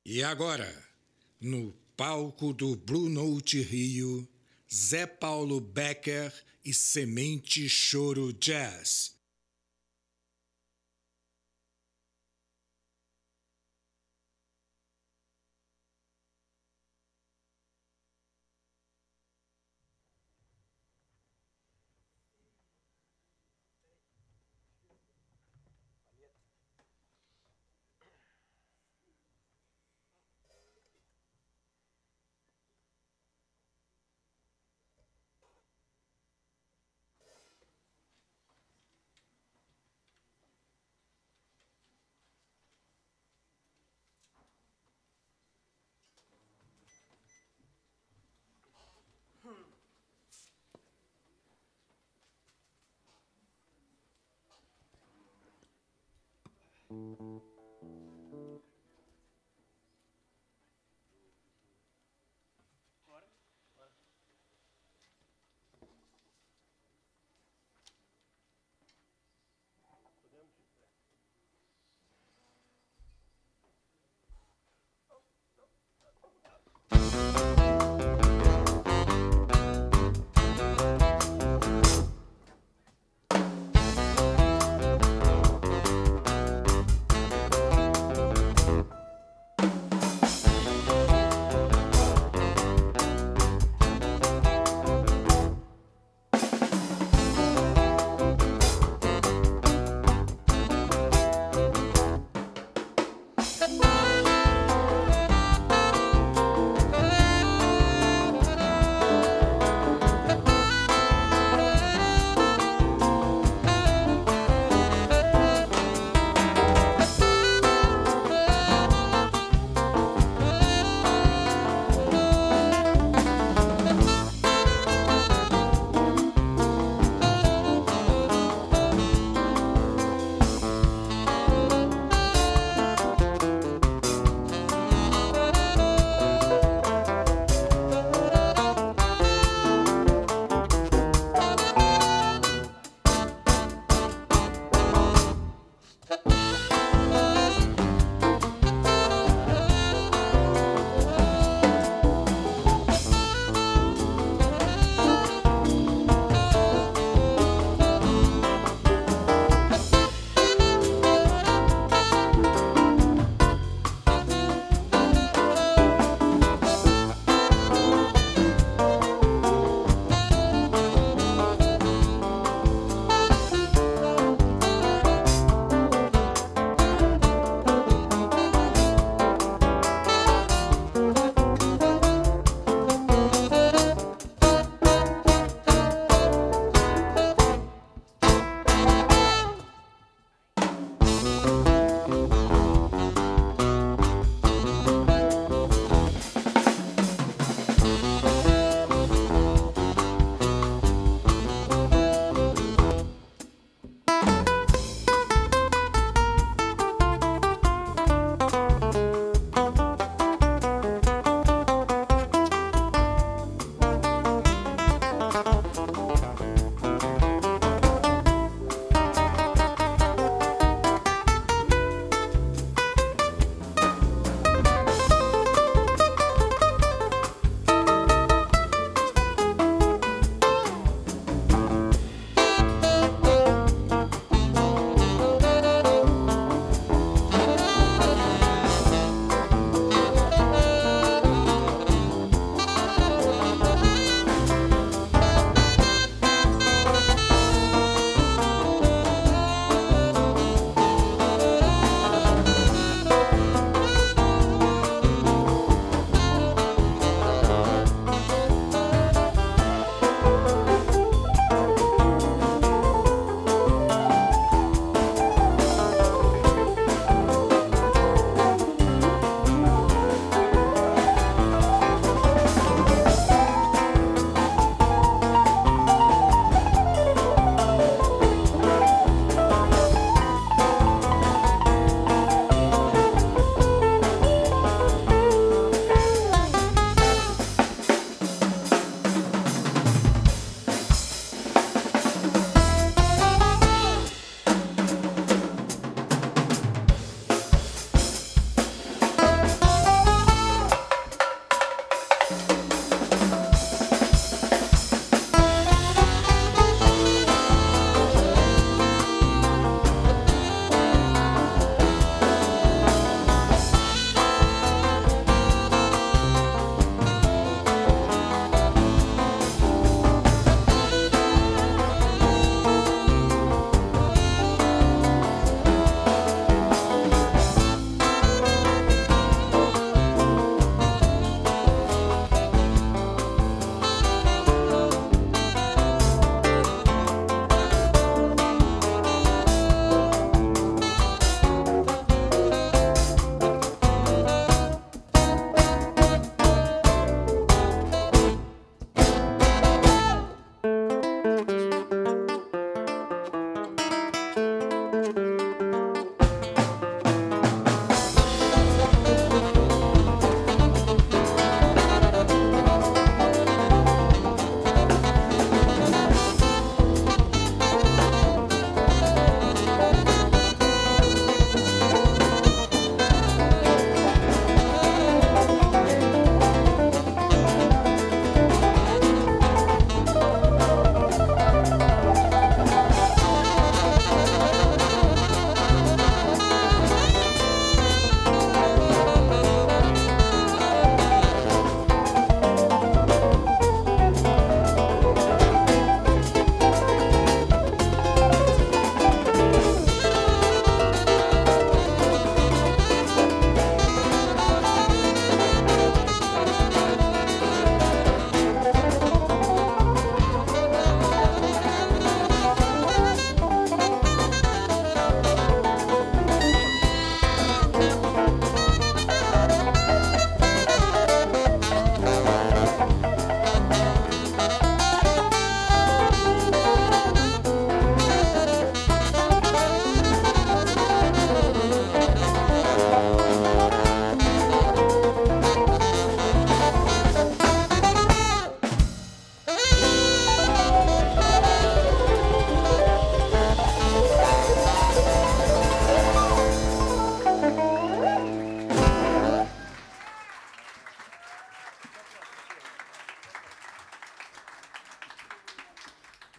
E agora, no palco do Blue Note Rio, Zé Paulo Becker e Semente Choro Jazz.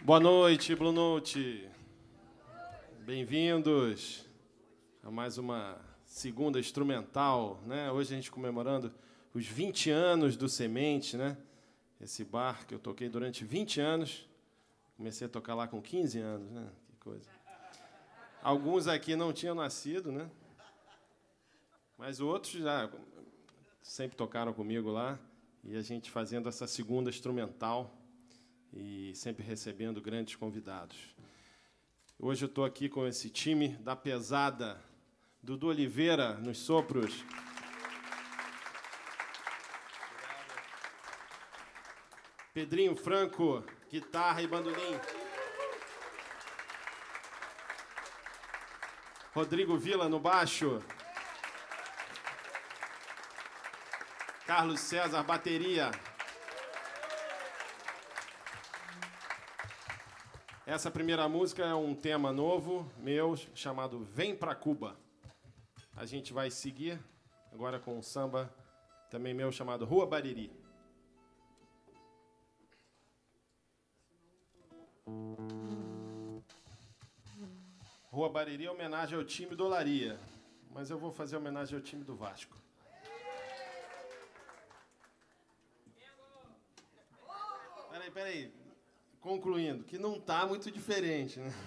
Boa noite, Blue Note. Bem-vindos a mais uma segunda instrumental, né? Hoje a gente comemorando os 20 anos do Semente, né? Esse bar que eu toquei durante 20 anos. Comecei a tocar lá com 15 anos, né? Que coisa. Alguns aqui não tinham nascido, né? Mas outros já sempre tocaram comigo lá. E a gente fazendo essa segunda instrumental e sempre recebendo grandes convidados. Hoje eu estou aqui com esse time da pesada, Dudu Oliveira nos sopros, Pedrinho Franco, guitarra e bandolim, Rodrigo Vila no baixo, Carlos César, bateria. Essa primeira música é um tema novo meu, chamado Vem Pra Cuba. A gente vai seguir agora com um samba também meu, chamado Rua Bariri. Rua Bariri é homenagem ao time do Olaria, mas eu vou fazer homenagem ao time do Vasco. Peraí. Concluindo, que não está muito diferente, né?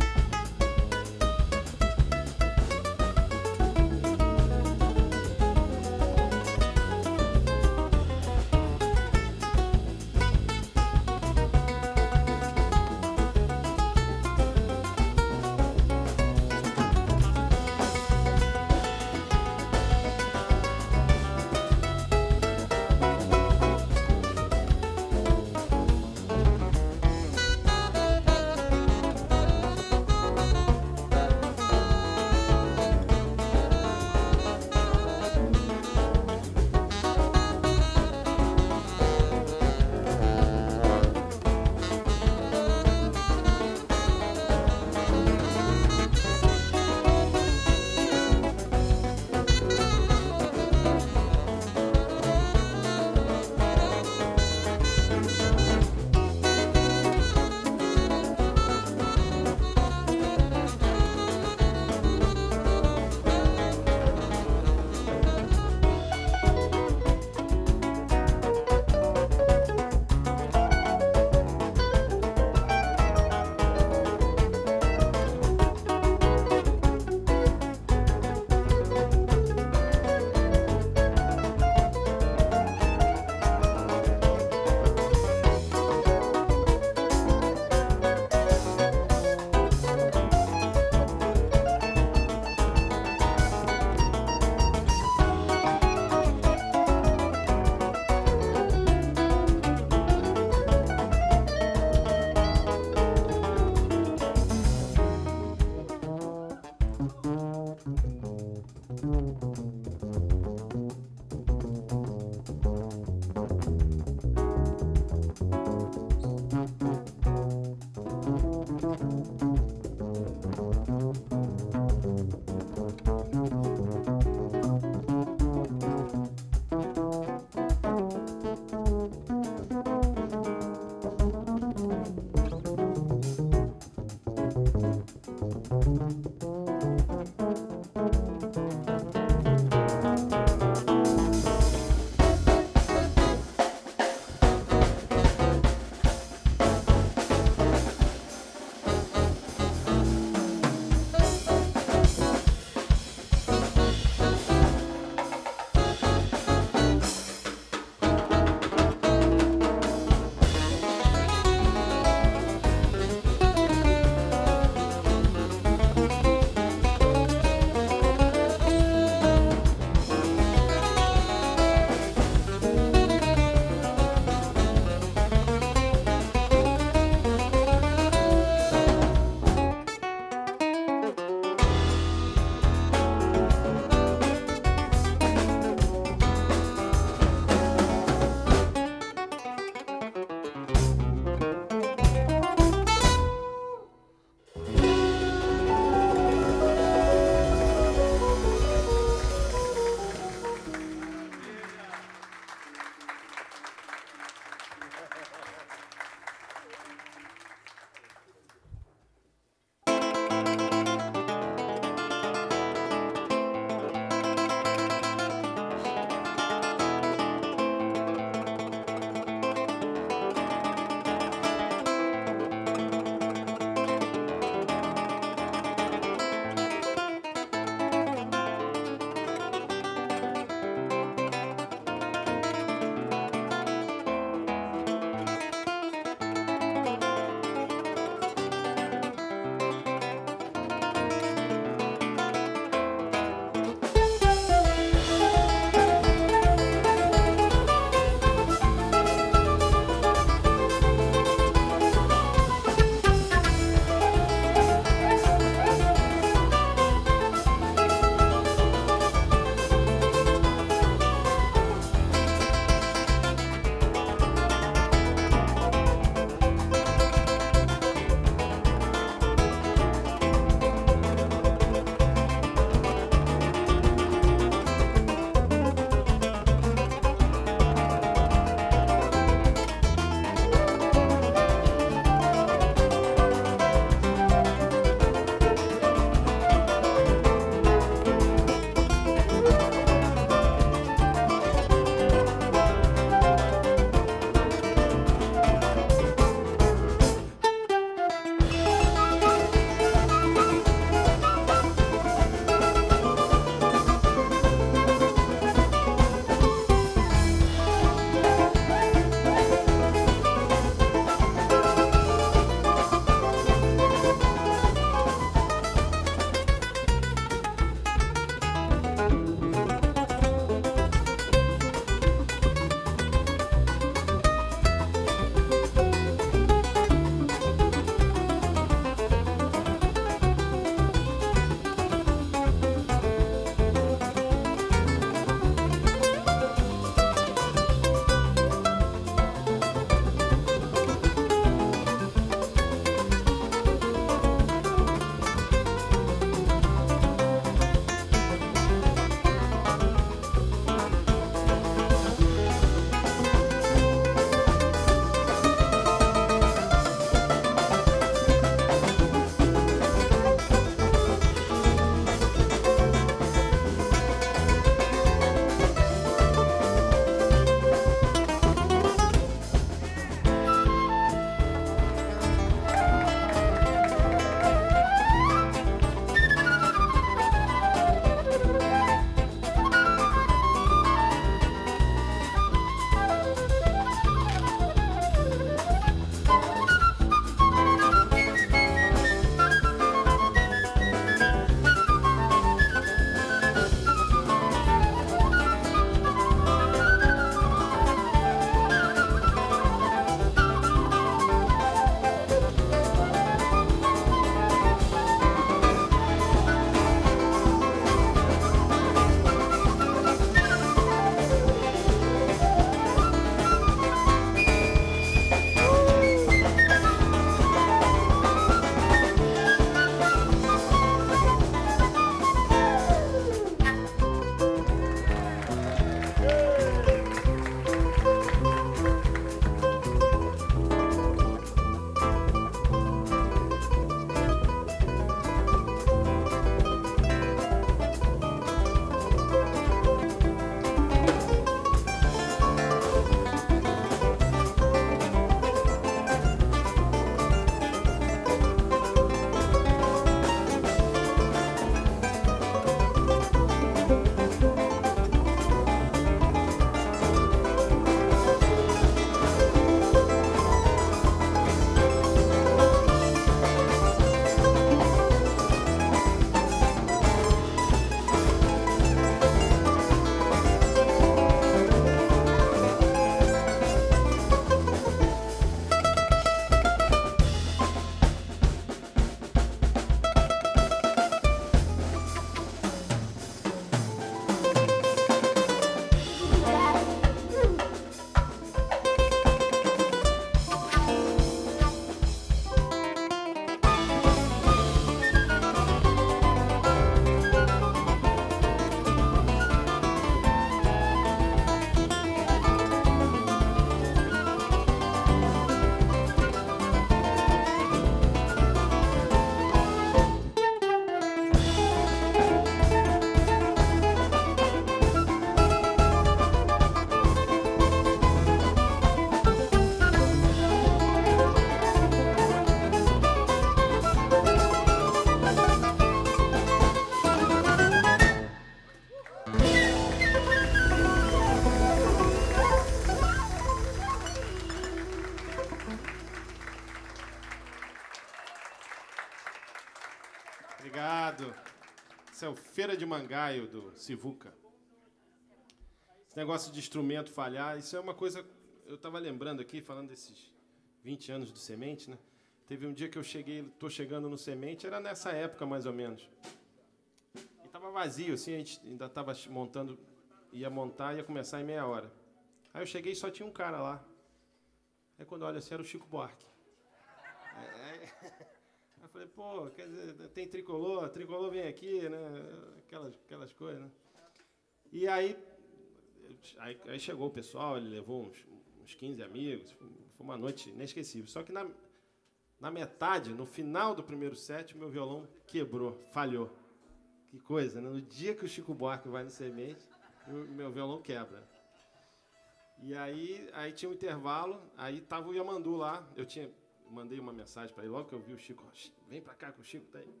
é o Feira de Mangaio, do Sivuca. Esse negócio de instrumento falhar, isso é uma coisa... Eu estava lembrando aqui, falando desses 20 anos do Semente, né? Teve um dia que eu estou chegando no Semente, era nessa época, mais ou menos. E estava vazio, assim, a gente ainda estava montando, ia começar em meia hora. Aí eu cheguei e só tinha um cara lá. Aí quando eu olho assim, era o Chico Buarque. Aí eu falei, pô, quer dizer, tem tricolor vem aqui, né? Aquelas coisas, né? E aí chegou o pessoal, ele levou uns 15 amigos, foi uma noite inesquecível. Só que na metade, no final do primeiro set, meu violão quebrou, falhou. Que coisa, né? No dia que o Chico Buarque vai no Semente, meu violão quebra. E aí tinha um intervalo, aí tava o Yamandu lá, mandei uma mensagem para ele, logo que eu vi o Chico, vem para cá que o Chico tá aí.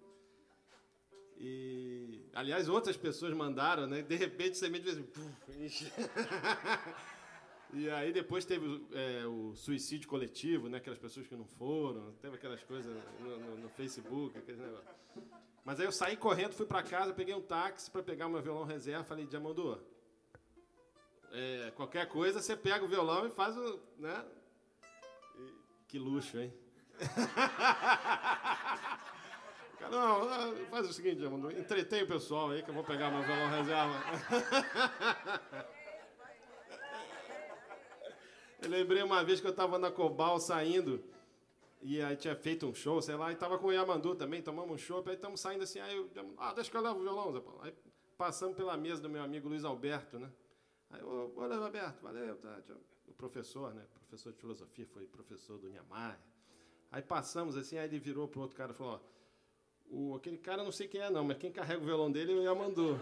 E, aliás, outras pessoas mandaram, né? De repente, o Semente fez assim, E aí depois teve o suicídio coletivo, né? Aquelas pessoas que não foram, teve aquelas coisas no Facebook, aqueles negócios. Mas aí eu saí correndo, fui para casa, peguei um táxi para pegar o meu violão reserva, falei, Diamandu, qualquer coisa você pega o violão e faz o... né? Que luxo, hein? Não, faz o seguinte, Diamandu, entretém o pessoal aí que eu vou pegar meu violão reserva. Eu lembrei uma vez que eu estava na Cobal saindo, e aí tinha feito um show, sei lá, e estava com o Yamandu também, tomamos um show, aí estamos saindo assim, aí eu, deixa que eu levo o violão, Zé Paulo. Aí passamos pela mesa do meu amigo Luiz Alberto, né? Aí, olha, Alberto, valeu, tá, o professor, né? Professor de filosofia, foi professor do Niemeyer. Aí passamos assim, aí ele virou pro outro cara e falou, aquele cara não sei quem é não, mas quem carrega o violão dele é o Yamandu.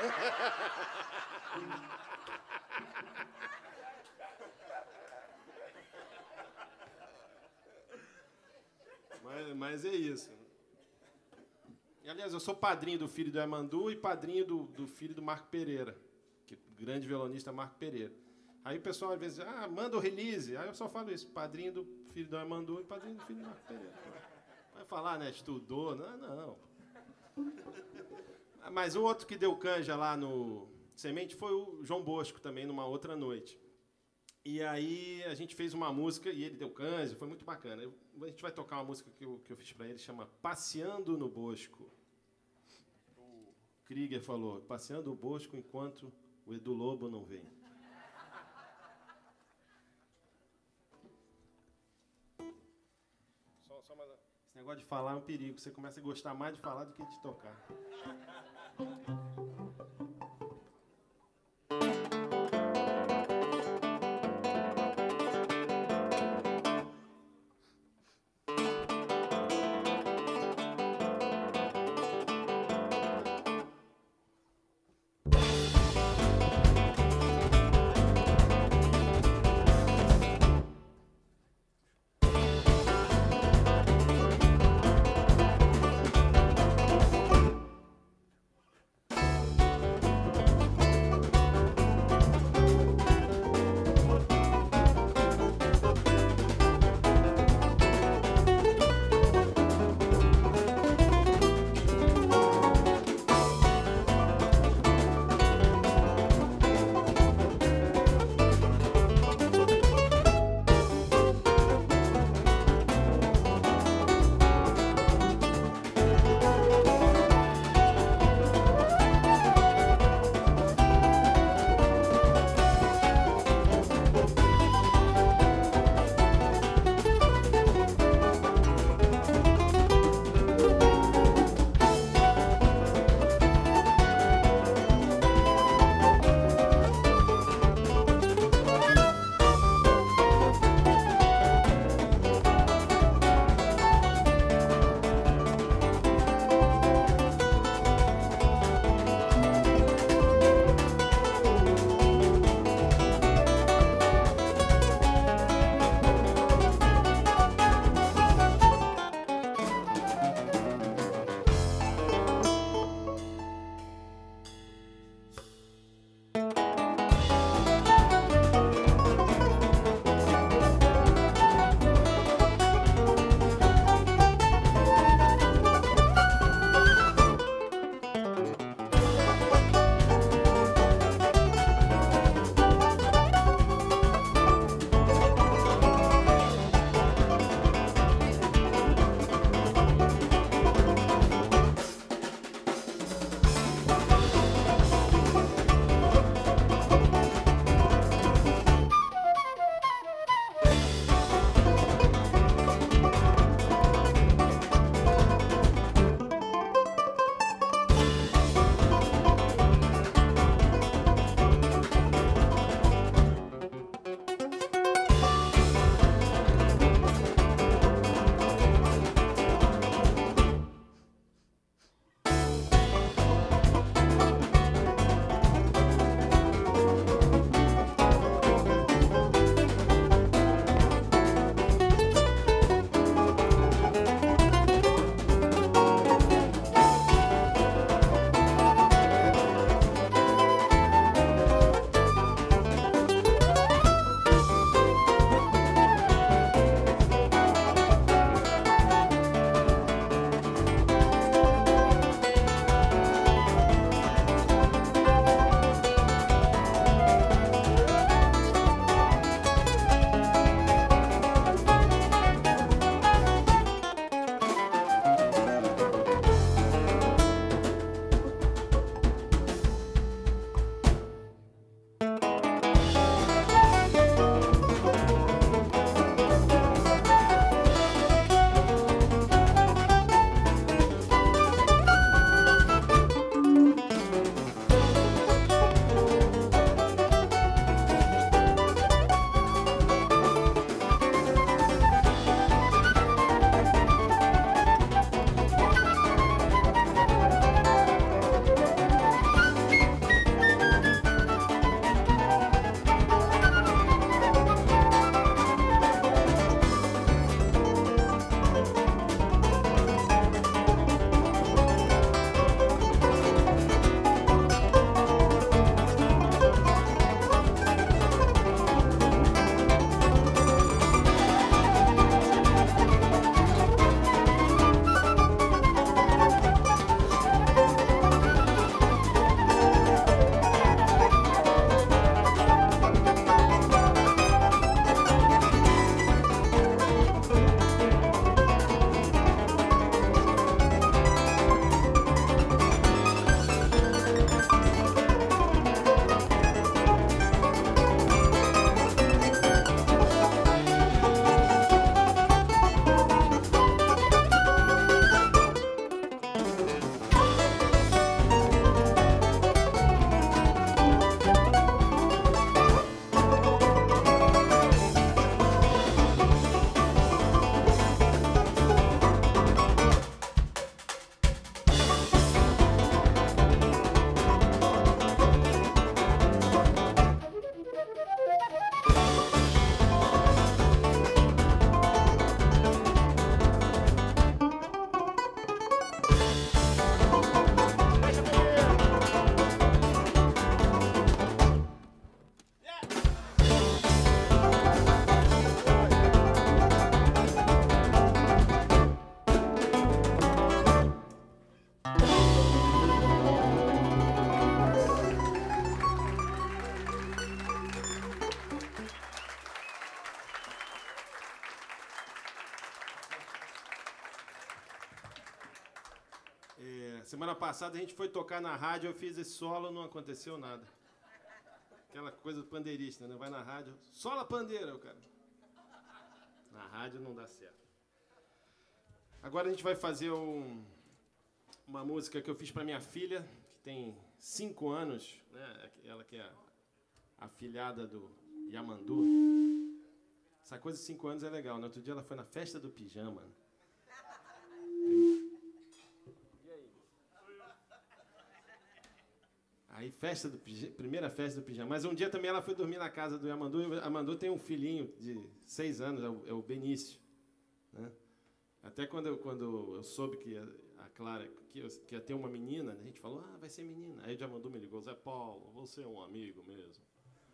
Mas é isso. E, aliás, eu sou padrinho do filho do Yamandu e padrinho do filho do Marco Pereira, que grande violonista Marco Pereira. Aí o pessoal às vezes diz, manda o release. Aí eu só falo isso, padrinho do filho do Yamandu e padrinho do filho do Marco Pereira. Vai falar, né? Estudou? Não. Mas o outro que deu canja lá no Semente foi o João Bosco também, numa outra noite. E aí a gente fez uma música e ele deu canja, foi muito bacana. A gente vai tocar uma música que eu fiz para ele, chama Passeando no Bosco. O Krieger falou, passeando no Bosco enquanto o Edu Lobo não vem. Só mais... Esse negócio de falar é um perigo, você começa a gostar mais de falar do que de tocar. semana passada a gente foi tocar na rádio, eu fiz esse solo, não aconteceu nada. Aquela coisa do pandeirista, né? Vai na rádio, sola pandeira, o cara. Na rádio não dá certo. Agora a gente vai fazer uma música que eu fiz para minha filha, que tem 5 anos, né? Ela que é a afilhada do Yamandu. Essa coisa de 5 anos é legal. No outro dia ela foi na festa do pijama. Aí, primeira festa do pijama. Mas um dia também ela foi dormir na casa do Yamandu. E o Yamandu tem um filhinho de 6 anos, é o Benício. Né? Até quando eu soube que a Clara que ia ter uma menina, a gente falou, vai ser menina. Aí o Yamandu me ligou, Zé Paulo, você é um amigo mesmo.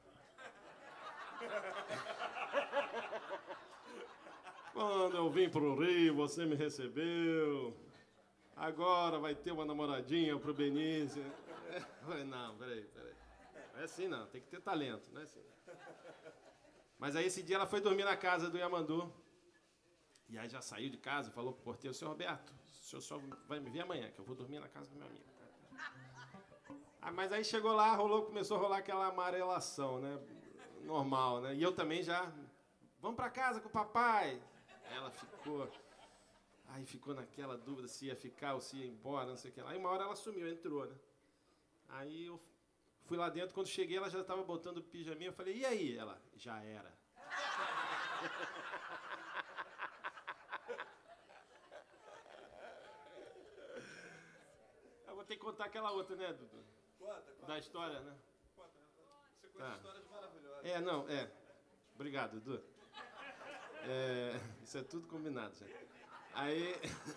Quando eu vim pro Rio, você me recebeu. Agora vai ter uma namoradinha pro Benício. Eu falei, não, peraí. Não é assim não, tem que ter talento, não é assim. Mas aí esse dia ela foi dormir na casa do Yamandu. E aí já saiu de casa, falou pro porteiro, senhor Roberto, o senhor só vai me ver amanhã, que eu vou dormir na casa do meu amigo. Mas aí chegou lá, começou a rolar aquela amarelação, né? Normal, né? E eu também já, vamos pra casa com o papai. Ela ficou naquela dúvida se ia ficar ou se ia embora, não sei o que lá. Aí uma hora ela sumiu, entrou, né? Aí eu fui lá dentro, quando cheguei ela já estava botando o pijaminha, eu falei, e aí? Ela, já era. Eu vou ter que contar aquela outra, né, Dudu? Conta. Da história, né? Conta. Você conta histórias maravilhosas. Obrigado, Dudu. Isso é tudo combinado, gente. Aí...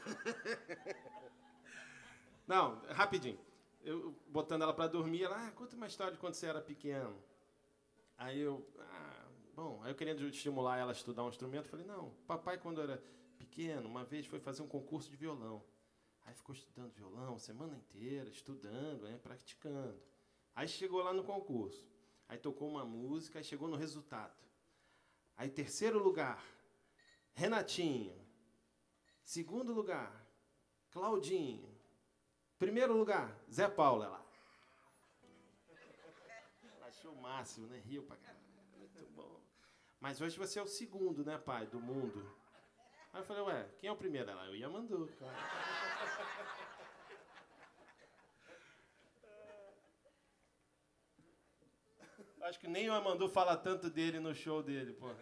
Não, rapidinho. Eu botando ela para dormir, ela, conta uma história de quando você era pequeno. Aí eu querendo estimular ela a estudar um instrumento, falei, não, papai quando era pequeno, uma vez foi fazer um concurso de violão. Aí ficou estudando violão a semana inteira, estudando, praticando. Aí chegou lá no concurso. Aí tocou uma música, aí chegou no resultado. Aí 3º lugar, Renatinho. 2º lugar, Claudinho. 1º lugar, Zé Paulo. Ela achou o máximo, né? Riu pra caralho. Muito bom. Mas hoje você é o 2º, né, pai, do mundo. Aí eu falei, quem é o primeiro? Ela, o Yamandu, claro. Acho que nem o Yamandu fala tanto dele no show dele, pô.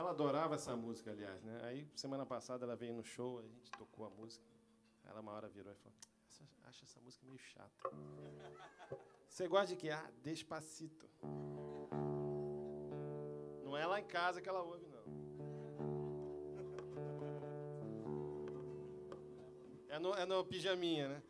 Ela adorava essa música, aliás, né? Aí, semana passada, ela veio no show, a gente tocou a música. Ela, uma hora, virou e falou, acha essa música meio chata. Você gosta de quê? Ah, Despacito. Não é lá em casa que ela ouve, não. É no pijaminha, né?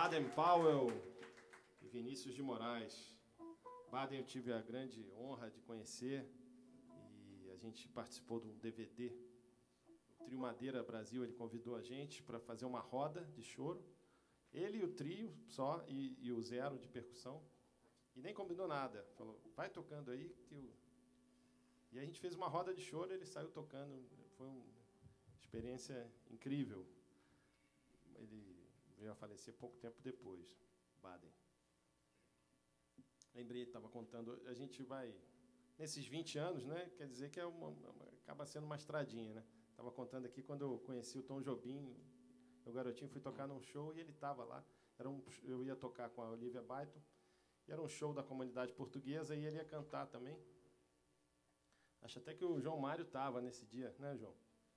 Baden Powell e Vinícius de Moraes. Baden eu tive a grande honra de conhecer e a gente participou de um DVD. O Trio Madeira Brasil, ele convidou a gente para fazer uma roda de choro. Ele e o trio só, e o Zero de percussão. E nem combinou nada. Falou, vai tocando aí. E a gente fez uma roda de choro, ele saiu tocando. Foi uma experiência incrível. Ele veio a falecer pouco tempo depois, Baden. Lembrei, estava contando, a gente vai... Nesses 20 anos, né, quer dizer que acaba sendo uma estradinha, né? Estava contando aqui quando eu conheci o Tom Jobim, eu garotinho, fui tocar num show e ele estava lá. Eu ia tocar com a Olivia Baito, e era um show da comunidade portuguesa e ele ia cantar também. Acho até que o João Mário estava nesse dia, né, João?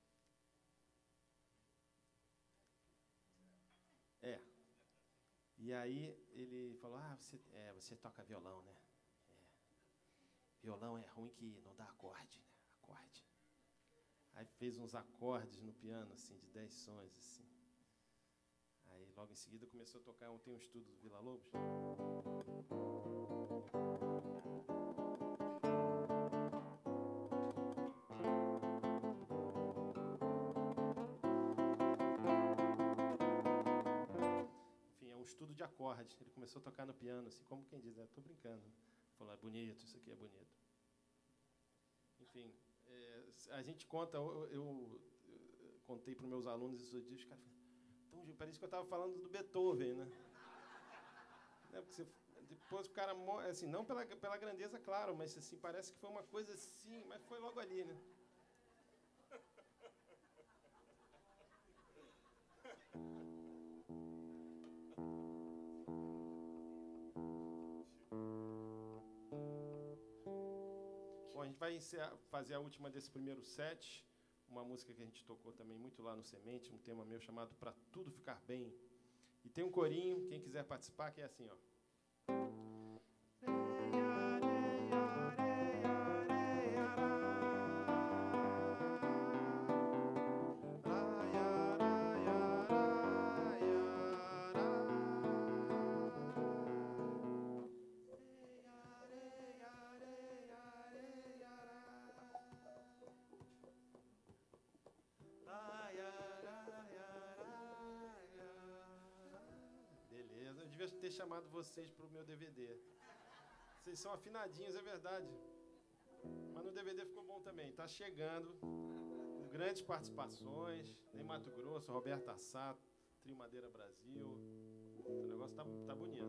É. E aí ele falou, você toca violão, né? Violão é ruim que não dá acorde, né? Acorde. Aí fez uns acordes no piano, assim, de 10 sons, assim. Aí logo em seguida começou a tocar, tem um estudo do Vila Lobos. De acordes. Ele começou a tocar no piano, assim, como quem diz, estou brincando. Falou, é bonito, isso aqui é bonito. Enfim, a gente conta, eu contei para os meus alunos esses dias, os caras falaram, então, parece que eu estava falando do Beethoven, né? Porque depois o cara morre, assim, não pela grandeza, claro, mas assim, parece que foi uma coisa assim, mas foi logo ali, né? Bom, a gente vai fazer a última desse primeiro set, uma música que a gente tocou também muito lá no Semente, um tema meu chamado Pra Tudo Ficar Bem. E tem um corinho, quem quiser participar, que é assim, ó. Ter chamado vocês para o meu DVD. Vocês são afinadinhos, é verdade. Mas no DVD ficou bom também. Está chegando, com grandes participações. Em Mato Grosso, Roberto Assato, Trio Madeira Brasil. O negócio tá bonito.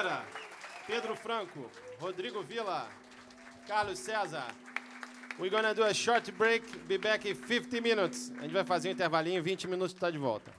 Pereira, Pedro Franco, Rodrigo Villa, Carlos César. We're gonna do a short break, be back in 50 minutes. A gente vai fazer um intervalinho, 20 minutos está de volta.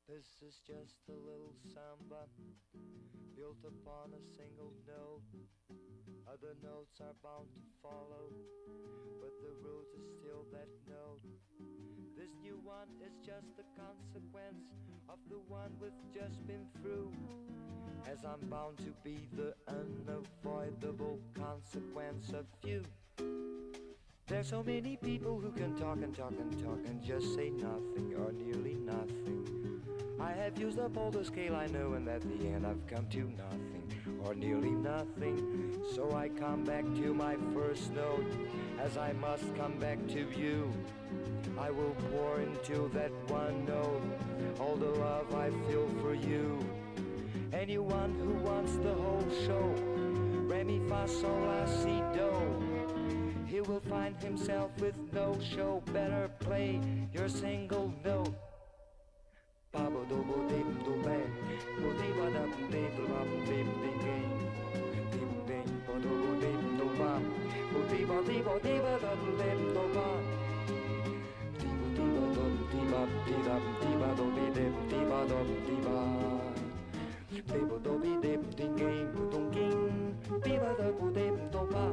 This is just a little samba built upon a single note. Other notes are bound to follow, but the root is still that note. This new one is just a consequence of the one we've just been through, as I'm bound to be the unavoidable consequence of you. There's so many people who can talk and talk and talk and just say nothing or nearly nothing. I have used up all the scale I know, and at the end I've come to nothing or nearly nothing. So I come back to my first note, as I must come back to you. I will pour into that one note all the love I feel for you. Anyone who wants the whole show, re mi fa sol la si do, he will find himself with no show. Better play your single note. Babo do bo dim do bang, bo di ba da dim do bam dim dim game, dim dim bo do bo dim do bam, bo di ba da dim do bam, di ba di ba di ba do bi dim di ba do di ba, di bo do bi dim dim game bo dong king, di ba da bo dim do bam.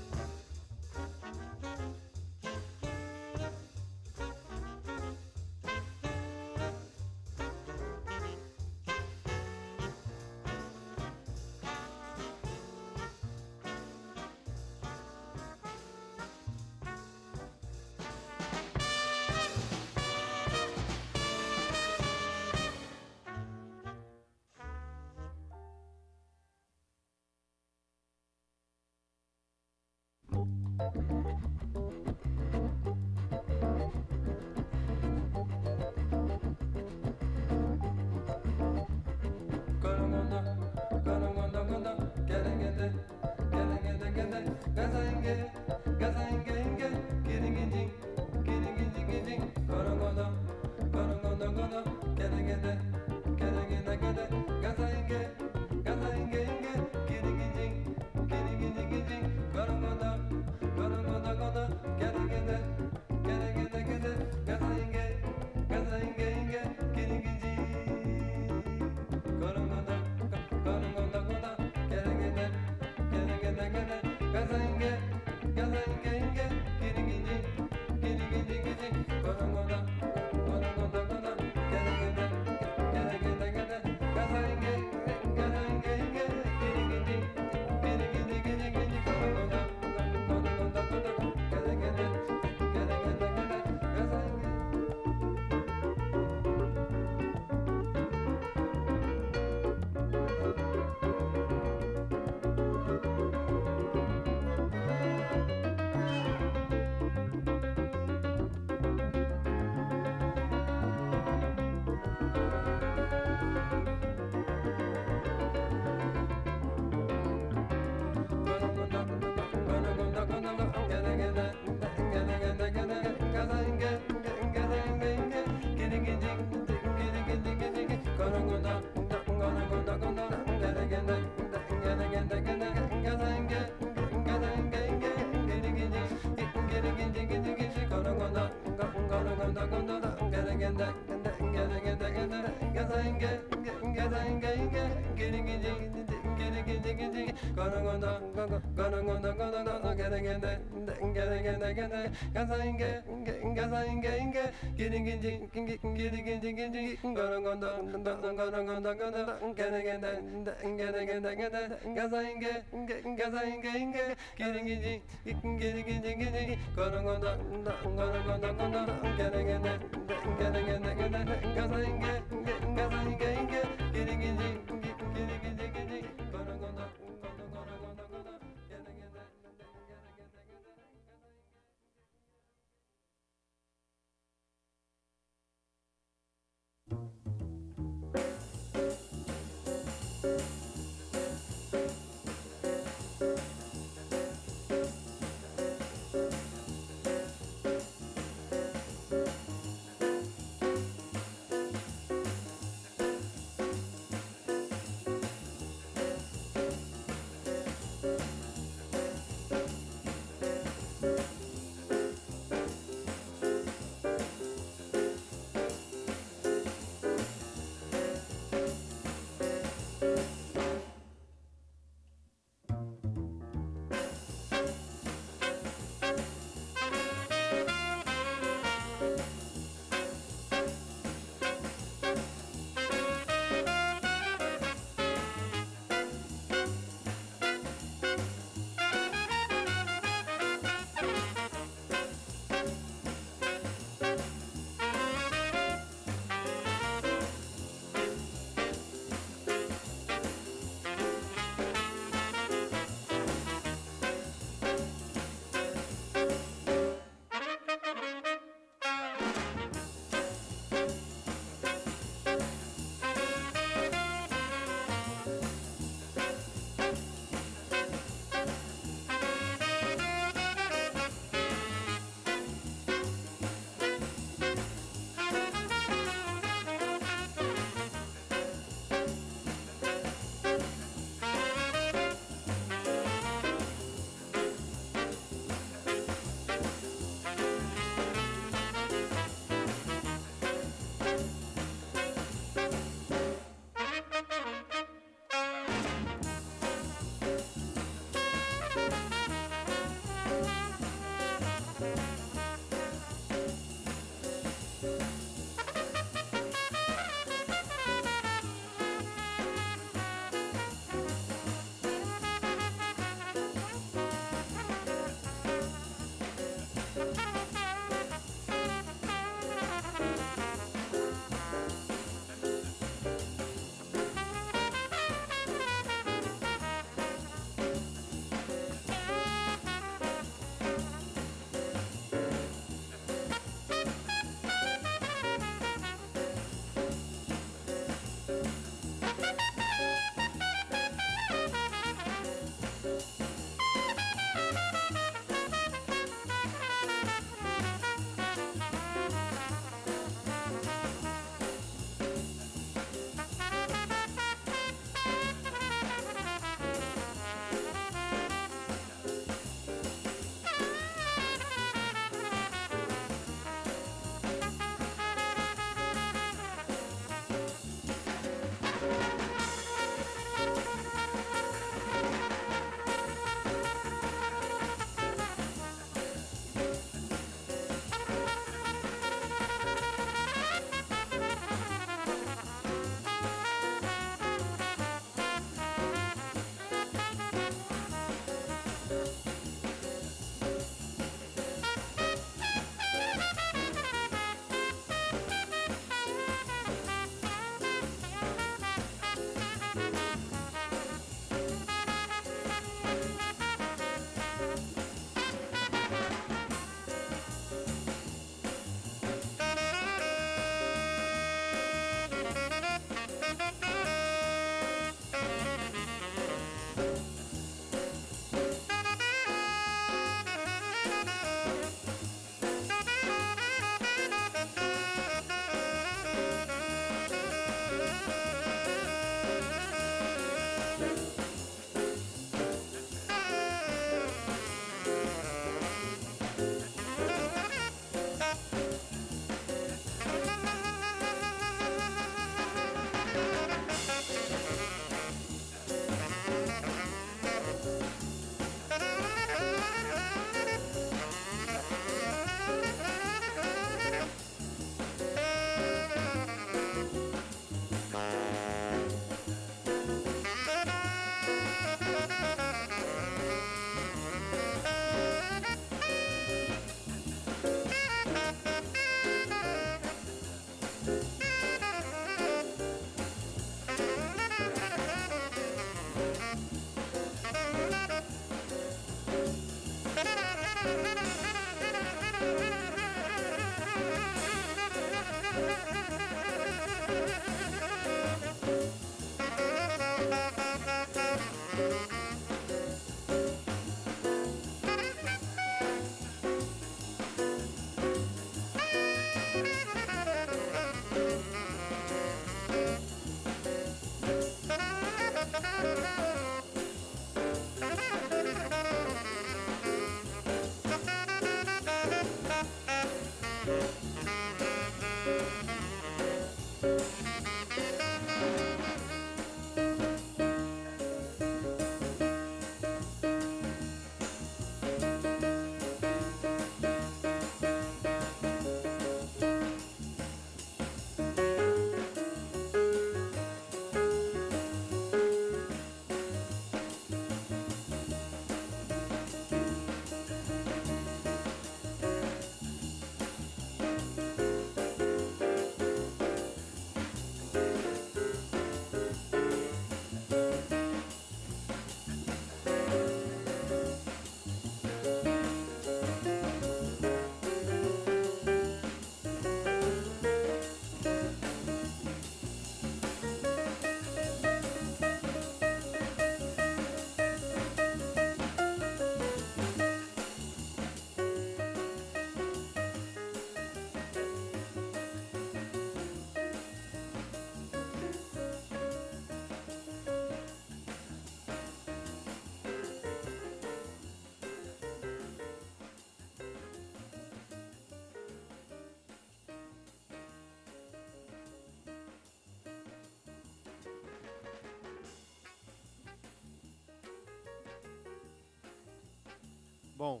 Bom,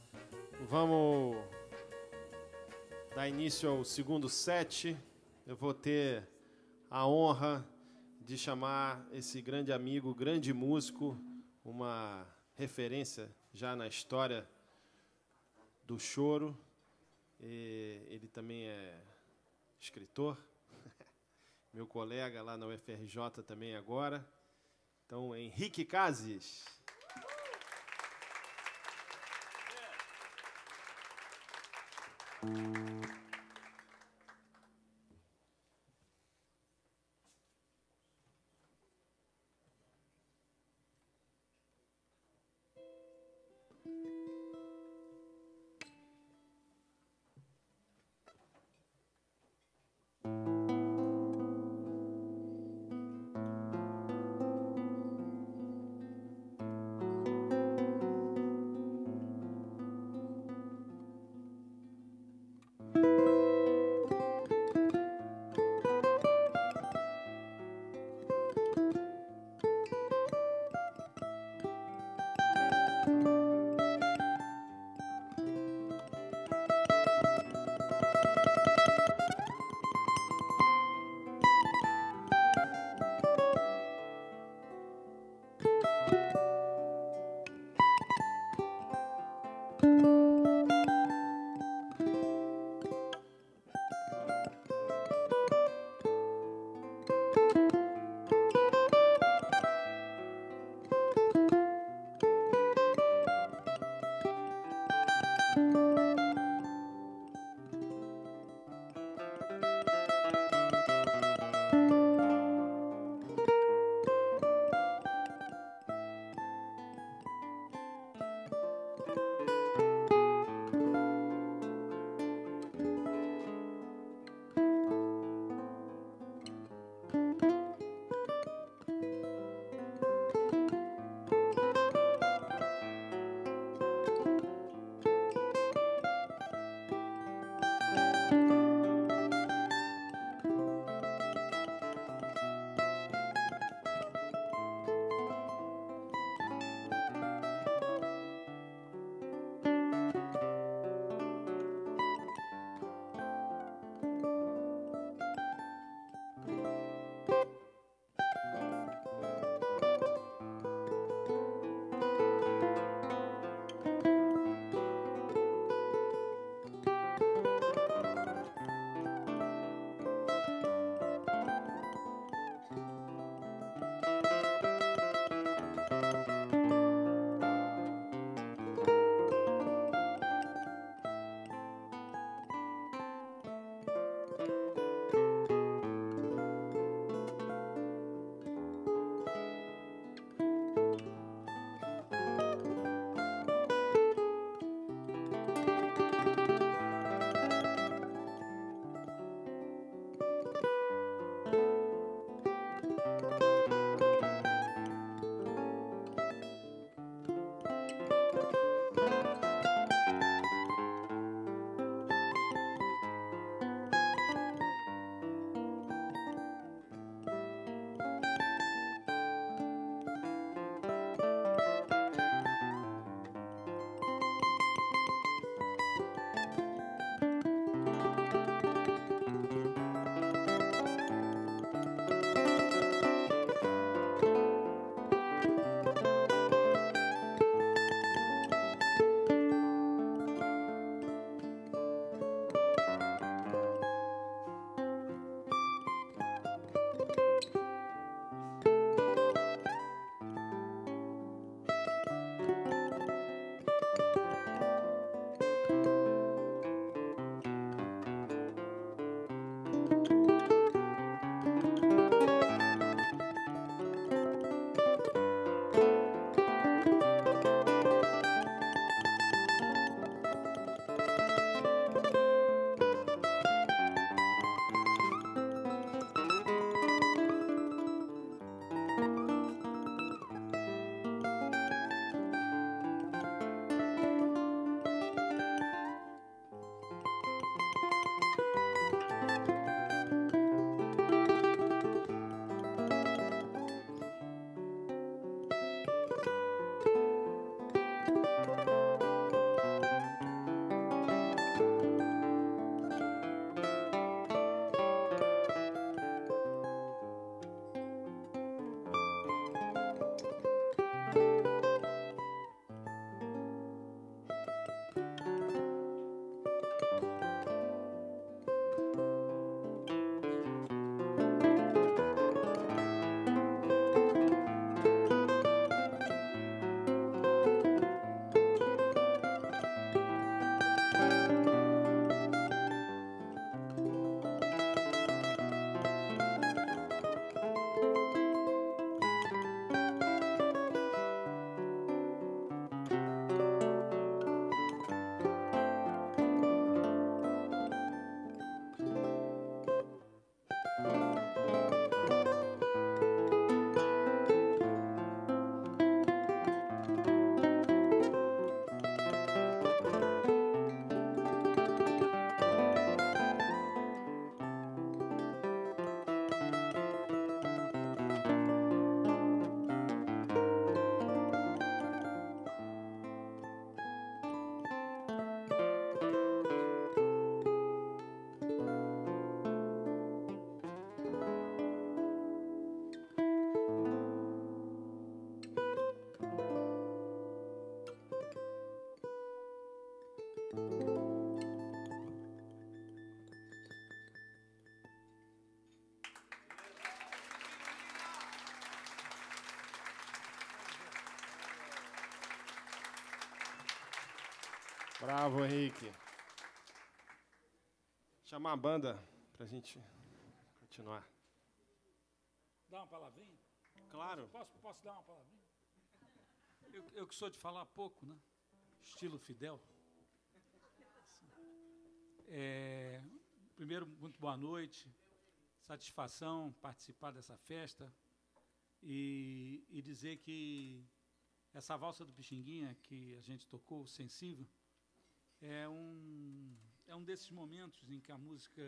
vamos dar início ao segundo set. Eu vou ter a honra de chamar esse grande amigo, grande músico, uma referência já na história do choro. Ele também é escritor, meu colega lá na UFRJ também agora. Então, Henrique Cases. Bravo, Henrique. Chamar a banda para a gente continuar. Dá uma palavrinha? Claro. Posso dar uma palavrinha? Eu que sou de falar pouco, né? Estilo Fidel. Primeiro, muito boa noite. Satisfação participar dessa festa e dizer que essa valsa do Pixinguinha que a gente tocou, Sensível, é um desses momentos em que a música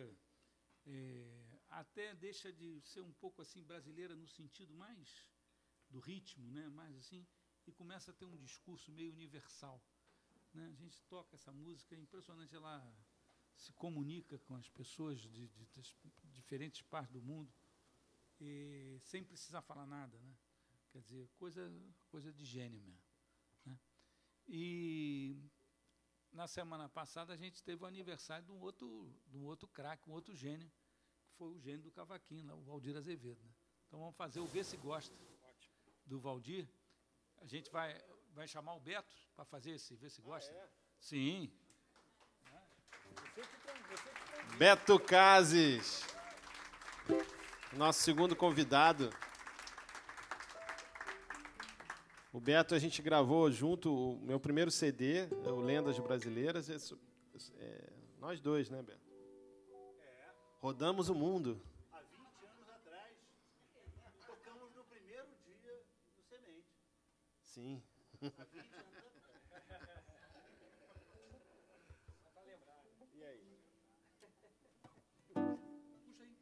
até deixa de ser um pouco assim brasileira no sentido mais do ritmo, né? Mais assim, e começa a ter um discurso meio universal, né? A gente toca essa música, é impressionante, ela se comunica com as pessoas de diferentes partes do mundo sem precisar falar nada, né? Quer dizer, coisa de gênio mesmo, né? E na semana passada a gente teve o aniversário de um outro craque, um outro gênio, que foi o gênio do cavaquinho, lá, o Valdir Azevedo, né? Então vamos fazer o Vê Se Gosta do Valdir. A gente vai chamar o Beto para fazer esse Vê Se Gosta. É? Sim. Beto Cases, nosso segundo convidado. O Beto, a gente gravou junto o meu primeiro CD, o Lendas Brasileiras. Nós dois, né, Beto? Rodamos o mundo. Há 20 anos atrás, tocamos no primeiro dia do Semente. Sim. Há 20 anos atrás. E aí? Puxa aí.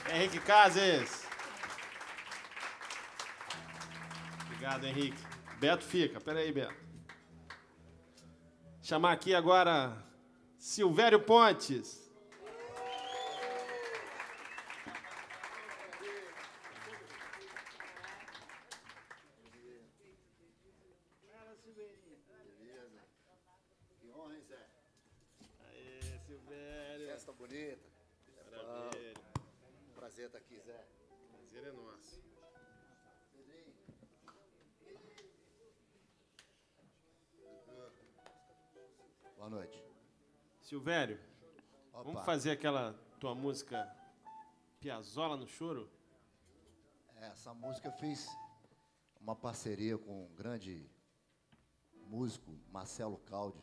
Henrique Cases. Obrigado, Henrique. Beto fica. Pera aí, Beto. Chamar aqui agora Silvério Pontes. Beleza. Que honra, hein, Zé? Aê, Silvério. Festa bonita. Maravilha. Prazer estar aqui, Zé. Prazer é nosso. Pedrinho. Boa noite. Silvério, Opa. vamos fazer aquela tua música Piazzolla no Choro? Essa música eu fiz uma parceria com um grande músico, Marcelo Caldi.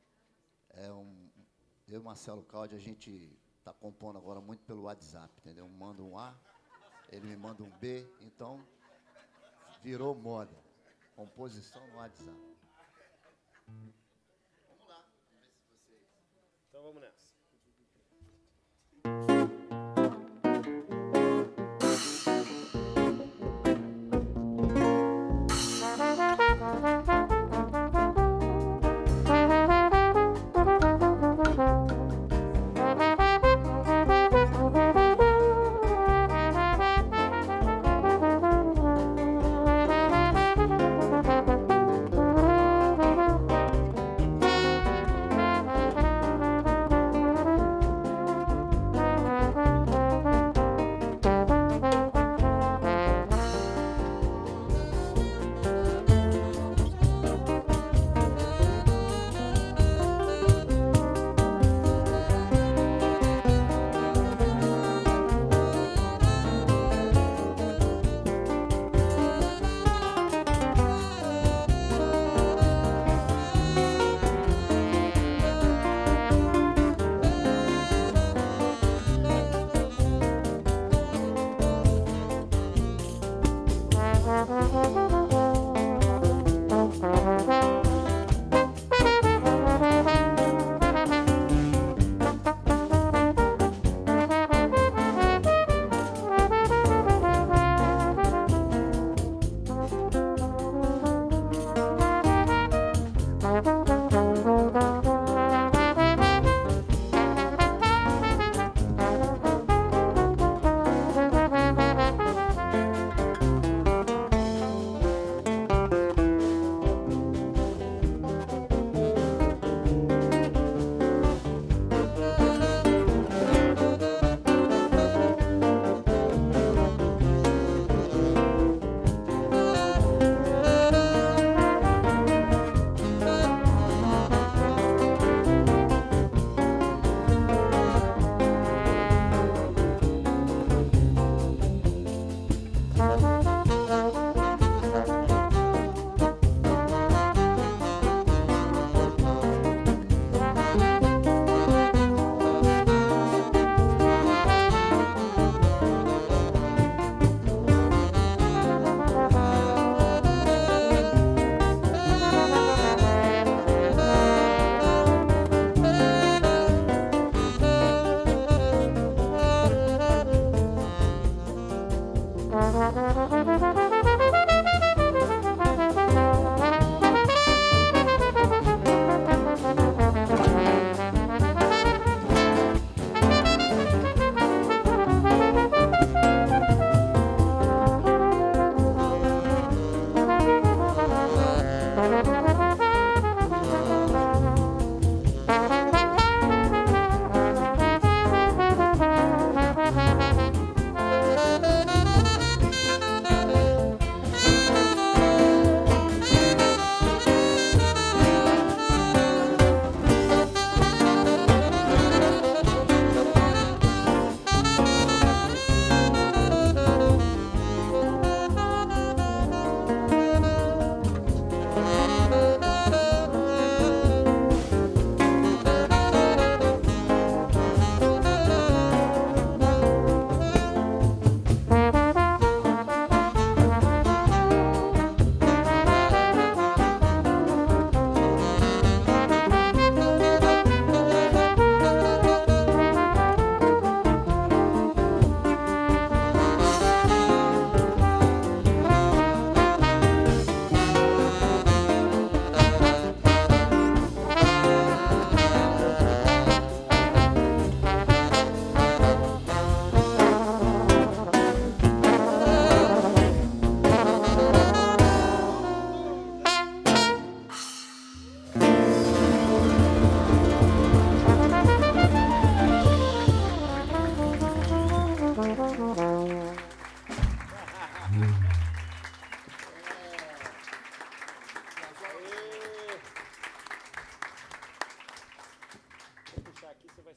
Eu e Marcelo Caldi, a gente está compondo agora muito pelo WhatsApp, entendeu? Eu mando um A, ele me manda um B, então virou moda. Composição no WhatsApp. Vamos lá, vamos ver se vocês... Então vamos nessa.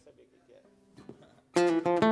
saber o que é.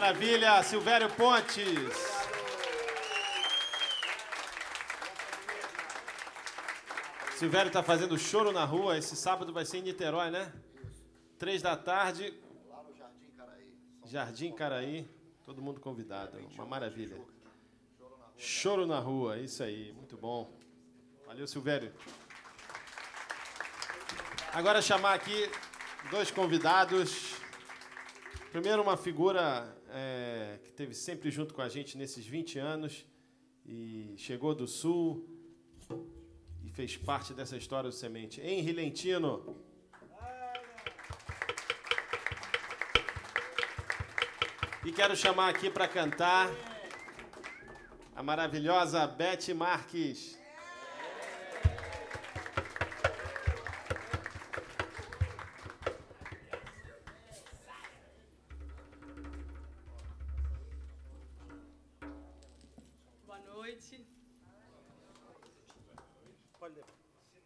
Maravilha, Silvério Pontes. Silvério está fazendo Choro na Rua. Esse sábado vai ser em Niterói, né? 3 da tarde. Lá no Jardim Caraí. Jardim Caraí. Todo mundo convidado. Uma maravilha. Choro na Rua, isso aí. Muito bom. Valeu, Silvério. Agora chamar aqui 2 convidados. Primeiro, uma figura que esteve sempre junto com a gente nesses 20 anos e chegou do Sul e fez parte dessa história do Semente. Henri Lentino. E quero chamar aqui para cantar a maravilhosa Beth Marques. Boa noite. Pode levar.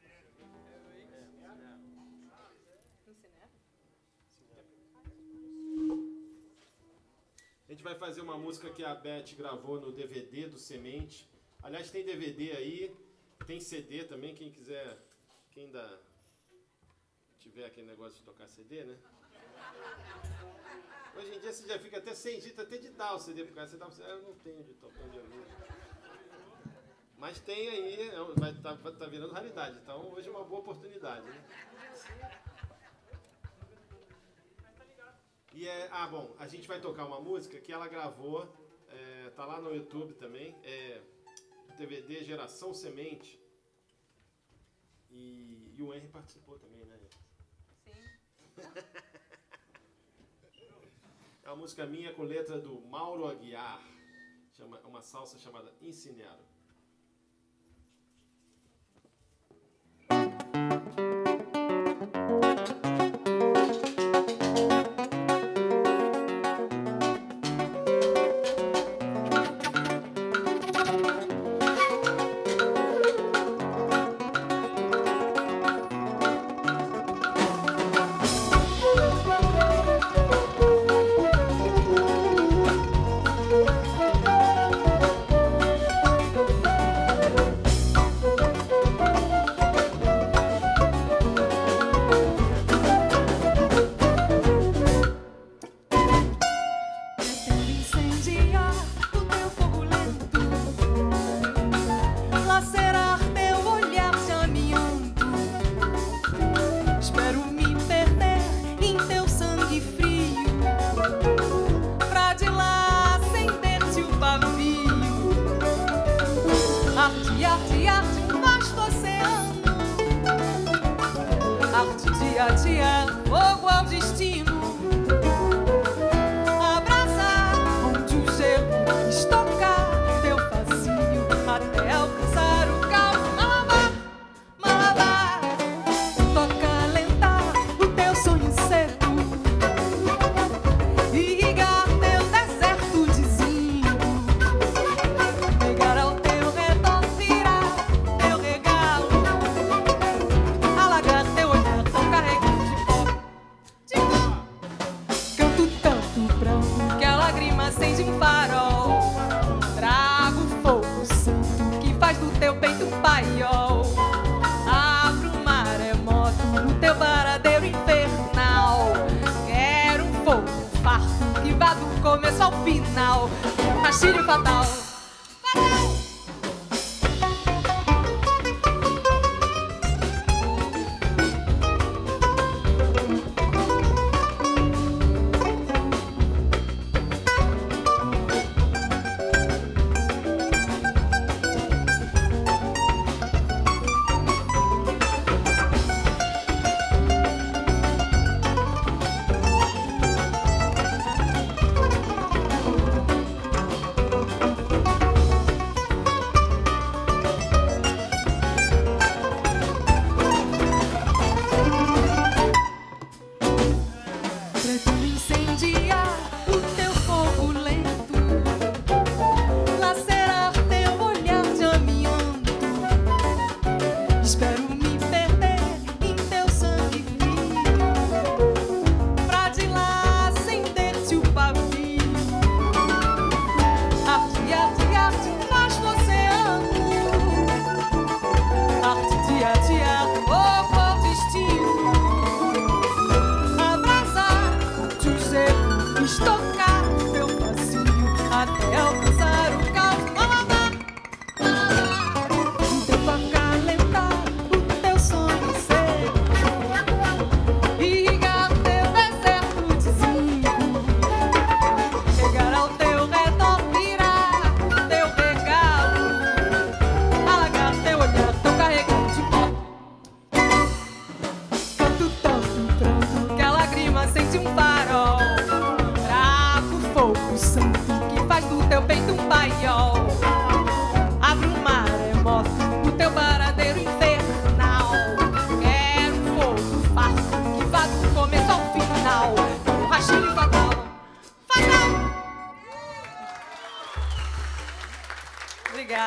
A gente vai fazer uma música que a Beth gravou no DVD do Semente. Aliás, tem DVD aí, tem CD também, quem quiser, quem ainda tiver aquele negócio de tocar CD, né? Hoje em dia você já fica até sem jeito até de dar o CD pro cara. Você dá, eu não tenho de tocar onde eu vi. Mas tem aí, tá virando raridade. Então hoje é uma boa oportunidade, né? E bom, a gente vai tocar uma música que ela gravou, tá lá no YouTube também, DVD Geração Semente. E o Henry participou também, né? Sim. É uma música minha com letra do Mauro Aguiar, uma salsa chamada Incinero.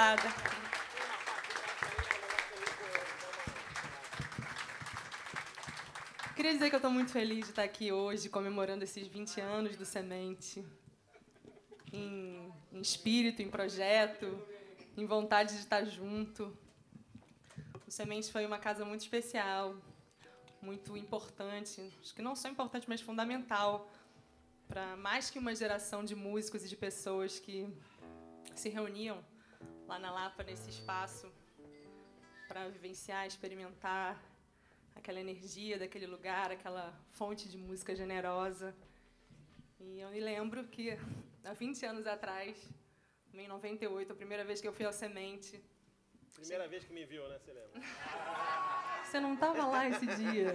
Obrigada. Queria dizer que eu estou muito feliz de estar aqui hoje, comemorando esses 20 anos do Semente. Em espírito, em projeto, em vontade de estar junto. O Semente foi uma casa muito especial, muito importante, acho que não só importante, mas fundamental, para mais que uma geração de músicos e de pessoas que se reuniam lá na Lapa, nesse espaço, para vivenciar, experimentar aquela energia daquele lugar, aquela fonte de música generosa. E eu me lembro que, há 20 anos atrás, em 98, a primeira vez que eu fui ao Semente... Primeira vez que me viu, né? Você lembra? Você não estava lá esse dia.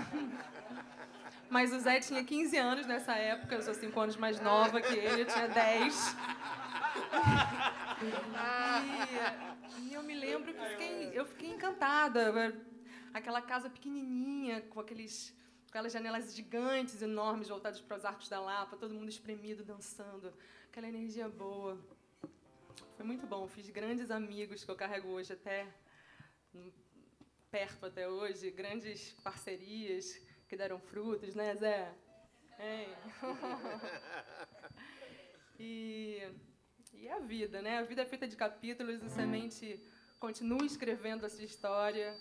Mas o Zé tinha 15 anos nessa época, eu sou 5 anos mais nova que ele, eu tinha 10. E eu me lembro que eu fiquei encantada. Aquela casa pequenininha, com aquelas janelas gigantes, enormes, voltadas para os Arcos da Lapa, todo mundo espremido, dançando, aquela energia boa. Foi muito bom, fiz grandes amigos que eu carrego hoje perto até hoje, grandes parcerias que deram frutos, né, Zé? É. E a vida, né? A vida é feita de capítulos, o Semente continua escrevendo essa história.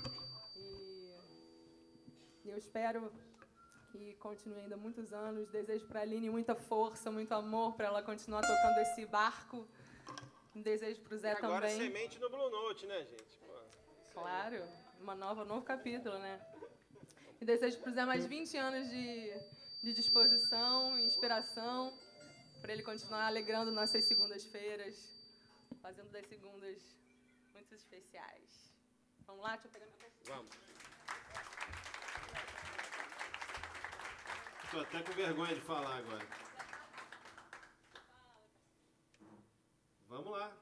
E eu espero que continue ainda muitos anos. Desejo para a Aline muita força, muito amor para ela continuar tocando esse barco. Um desejo para o Zé também. Agora Semente no Blue Note, né, gente? Pô, claro, um novo capítulo, né? E desejo para o Zé mais 20 anos de disposição, inspiração, para ele continuar alegrando nossas segundas-feiras, fazendo das segundas muito especiais. Vamos lá? Deixa eu pegar minha bolsa. Vamos. Estou até com vergonha de falar agora. Vamos lá.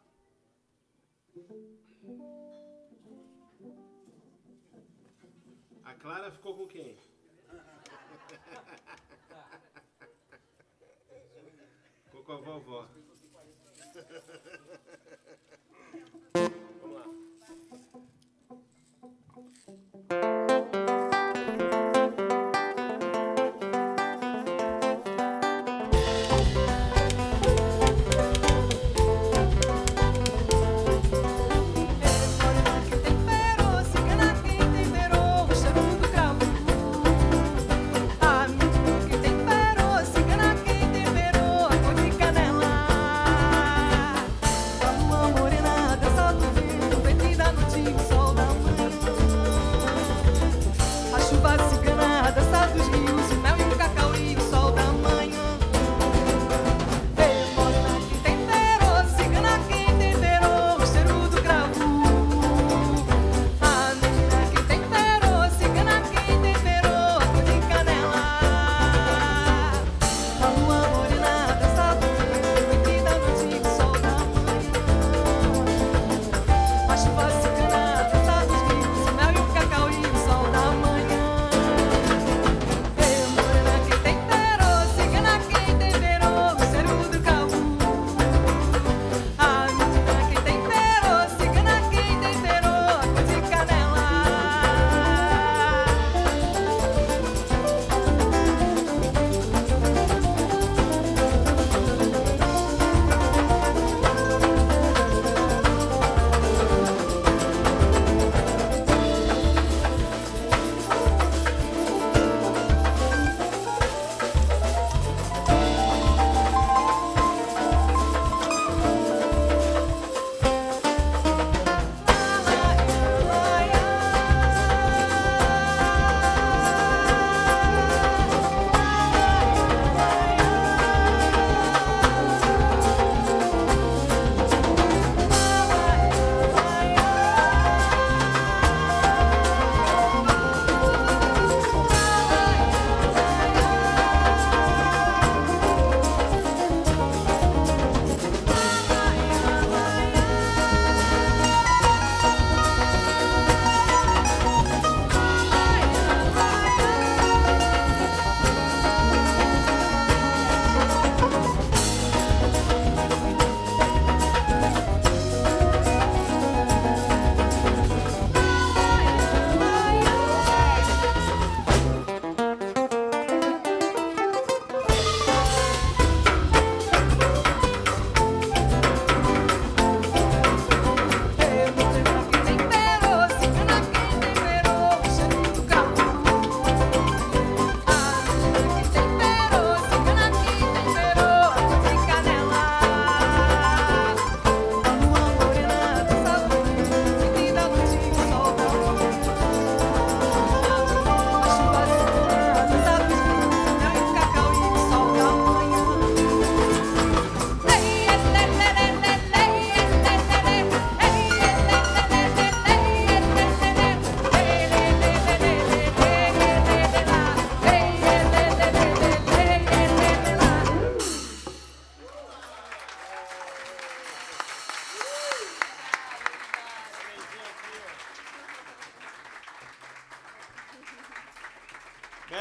A Clara ficou com quem? Ficou com a vovó. Vamos lá. Morena, dança do vento, petida no sol da manhã.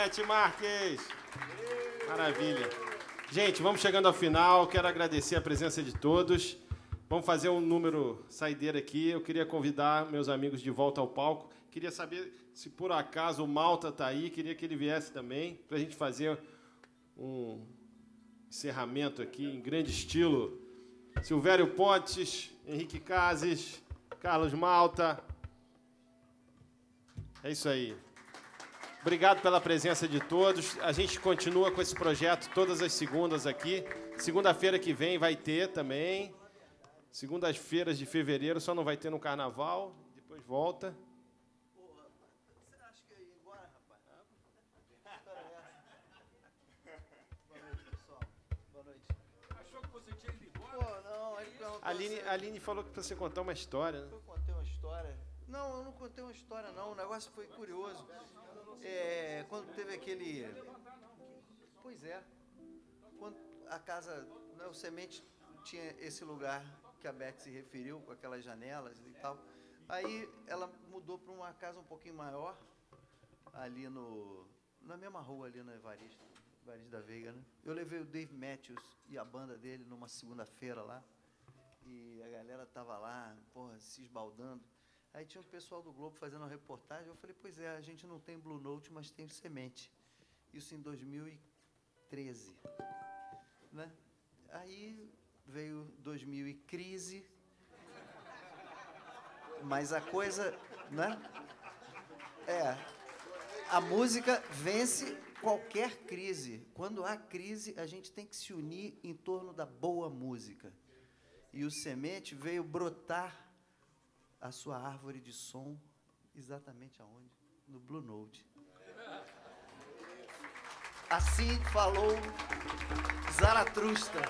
Beth Marques. Maravilha. Gente, vamos chegando ao final. Quero agradecer a presença de todos. Vamos fazer um número saideira aqui. Eu queria convidar meus amigos de volta ao palco. Queria saber se, por acaso, o Malta está aí. Queria que ele viesse também, para a gente fazer um encerramento aqui em grande estilo. Silvério Pontes, Henrique Cases, Carlos Malta. É isso aí. Obrigado pela presença de todos. A gente continua com esse projeto todas as segundas aqui. Segunda-feira que vem vai ter também. Segundas-feiras de fevereiro, só não vai ter no Carnaval. Depois volta. Você acha que eu ia embora, rapaz? Boa noite, pessoal. Boa noite. Achou que você tinha ido embora? Pô, não, ele perguntou A Aline falou que para você contar uma história, né? Eu contei uma história. Não, eu não contei uma história, não. O negócio foi curioso. Quando teve aquele... Pois é. Quando a casa, né, o Semente tinha esse lugar que a Beth se referiu, com aquelas janelas e tal. Aí ela mudou para uma casa um pouquinho maior, ali na mesma rua, ali na Evaristo da Veiga, né? Eu levei o Dave Matthews e a banda dele numa segunda-feira lá. E a galera tava lá, porra, se esbaldando. Aí tinha o pessoal do Globo fazendo uma reportagem. Eu falei, pois é, a gente não tem Blue Note, mas tem Semente. Isso em 2013. Né? Aí veio 2000 e crise. Mas a coisa, né? A música vence qualquer crise. Quando há crise, a gente tem que se unir em torno da boa música. E o Semente veio brotar a sua árvore de som exatamente aonde? No Blue Note. Assim falou Zaratustra.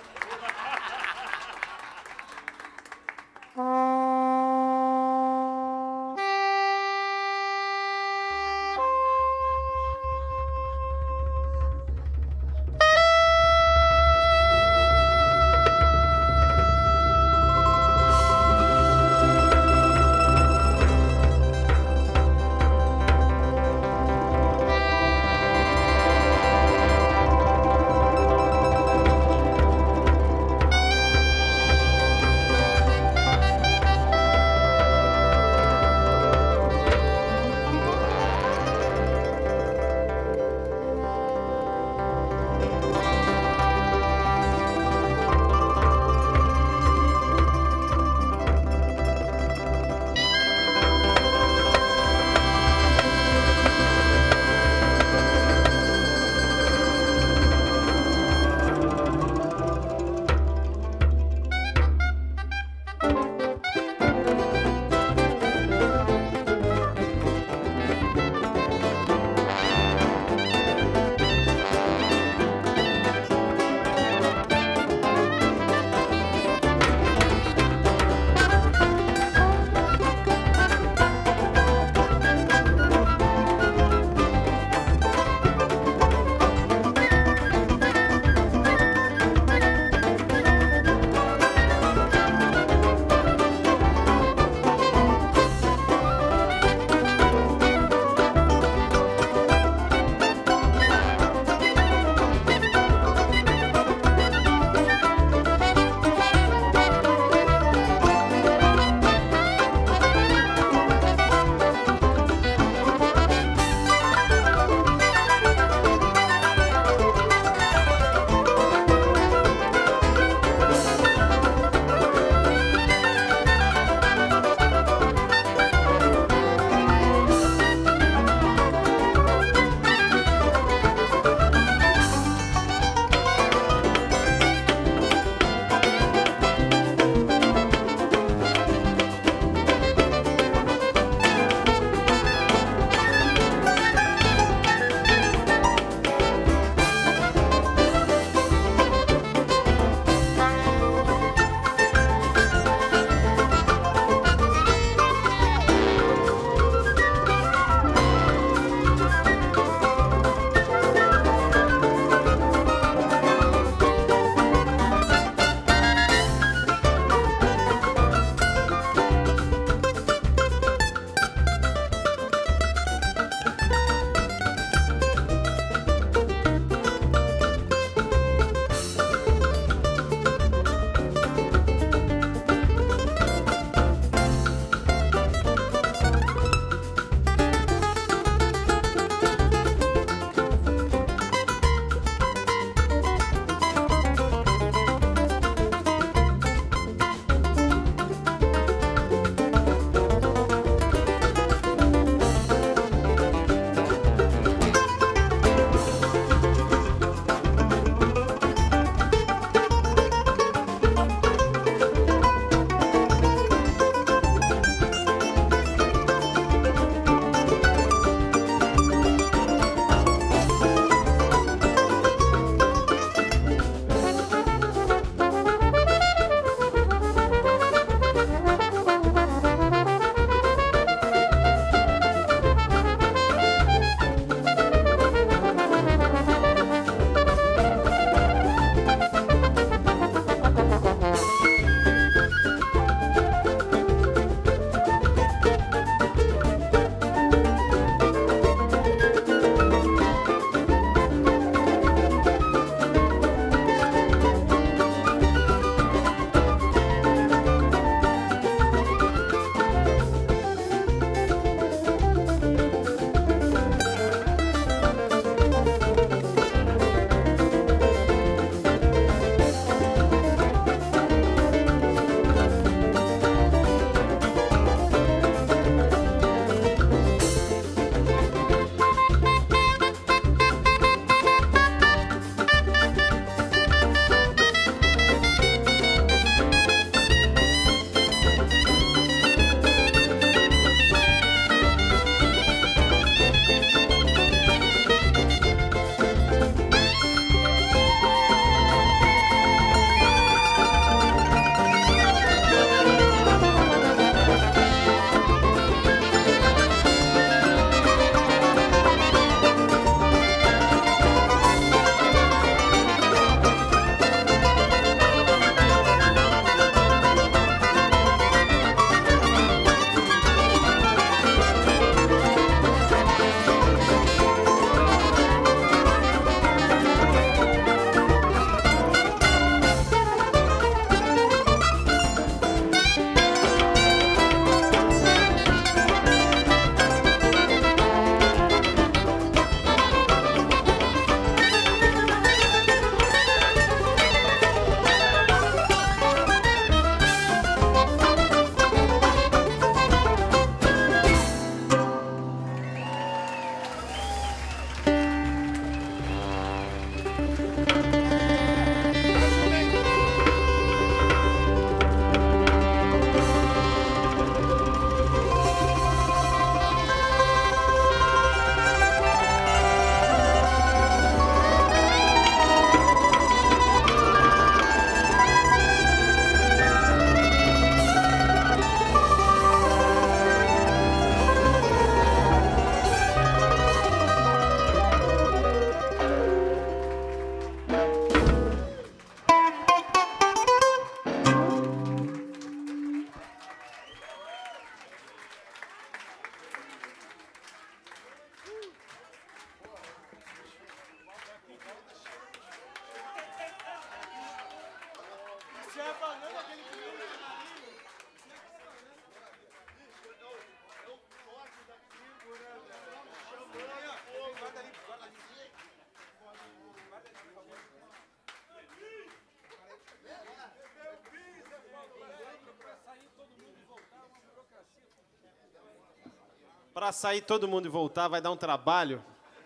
Para sair todo mundo e voltar vai dar um trabalho.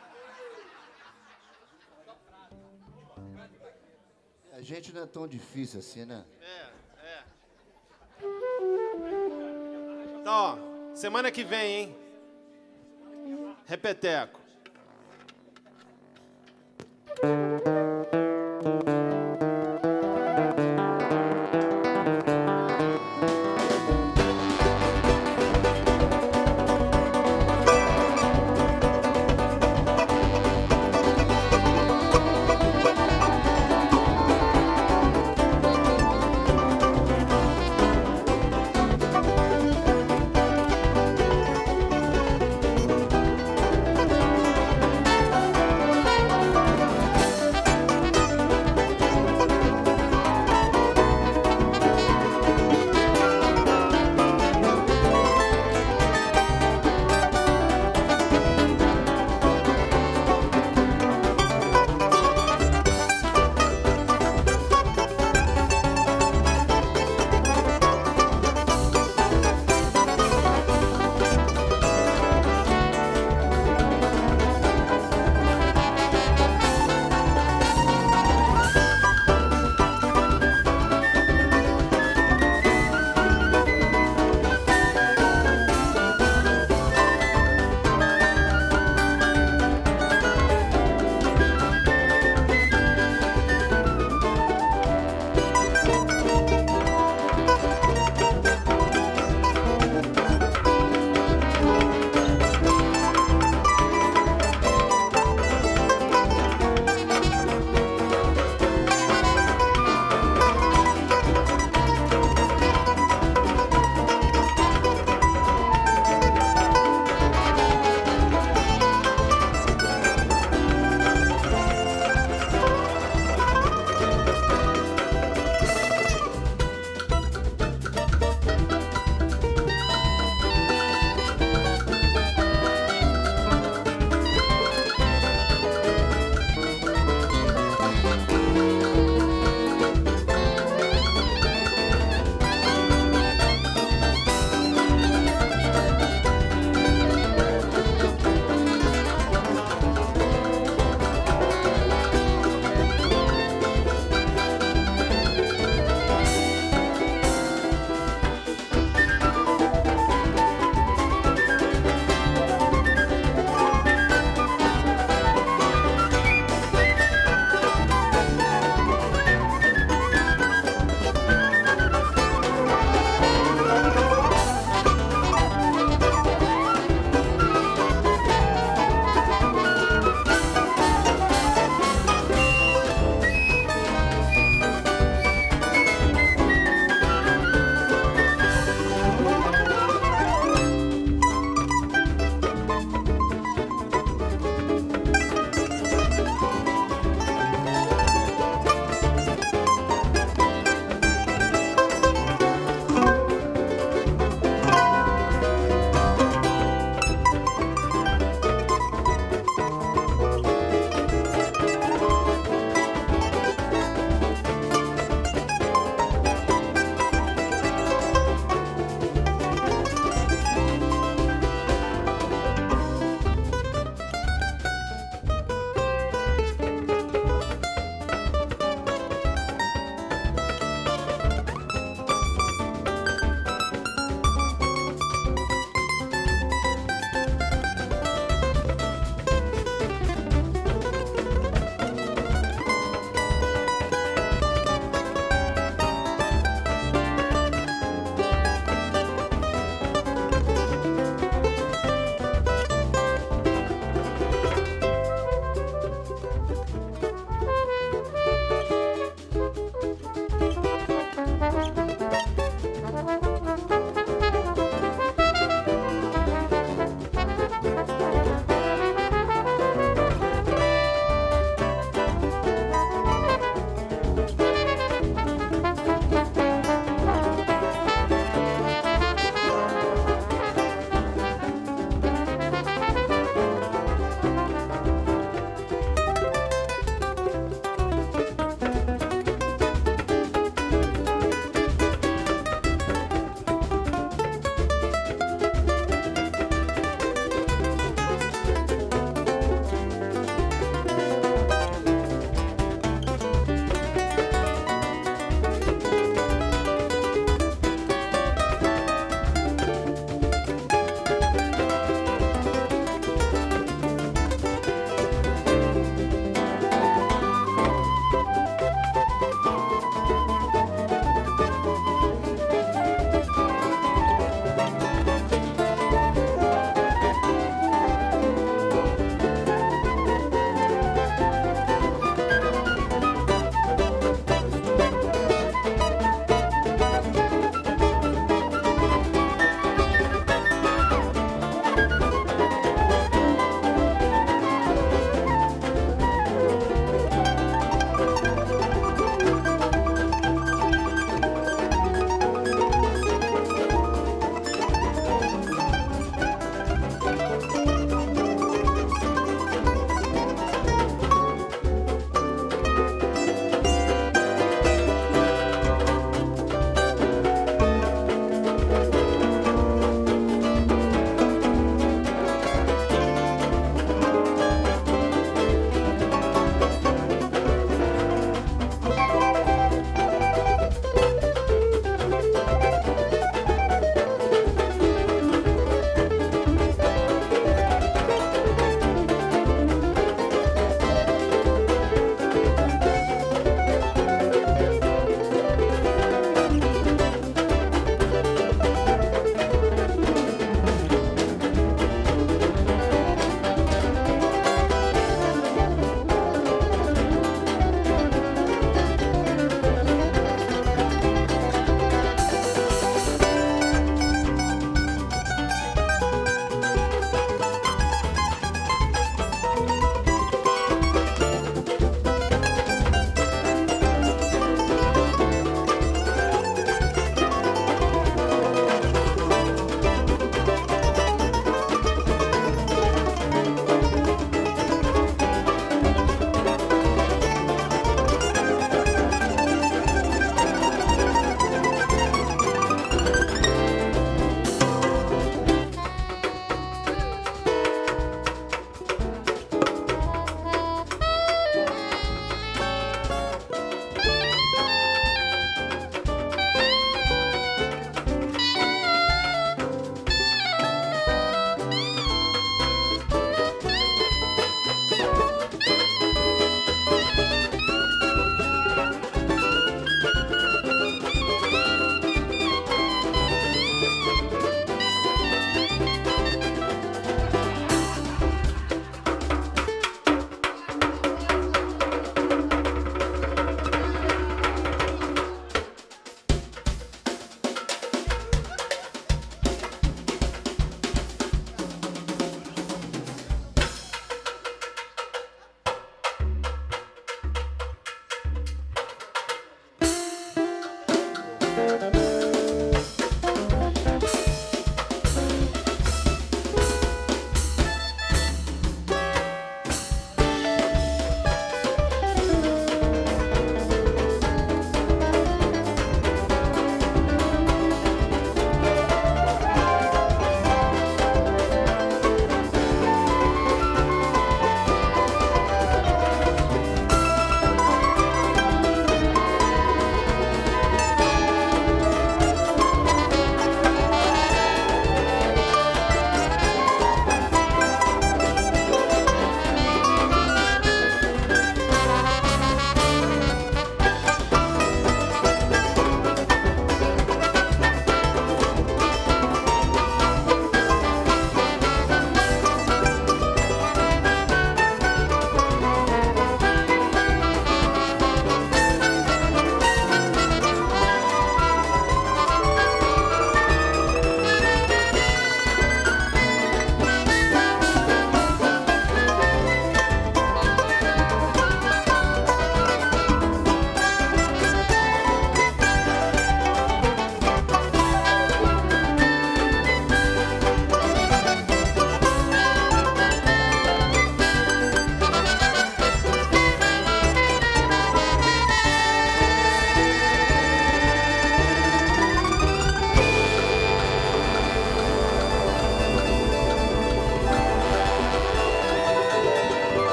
A gente não é tão difícil assim, né? Então, ó, semana que vem, hein? Repeteco.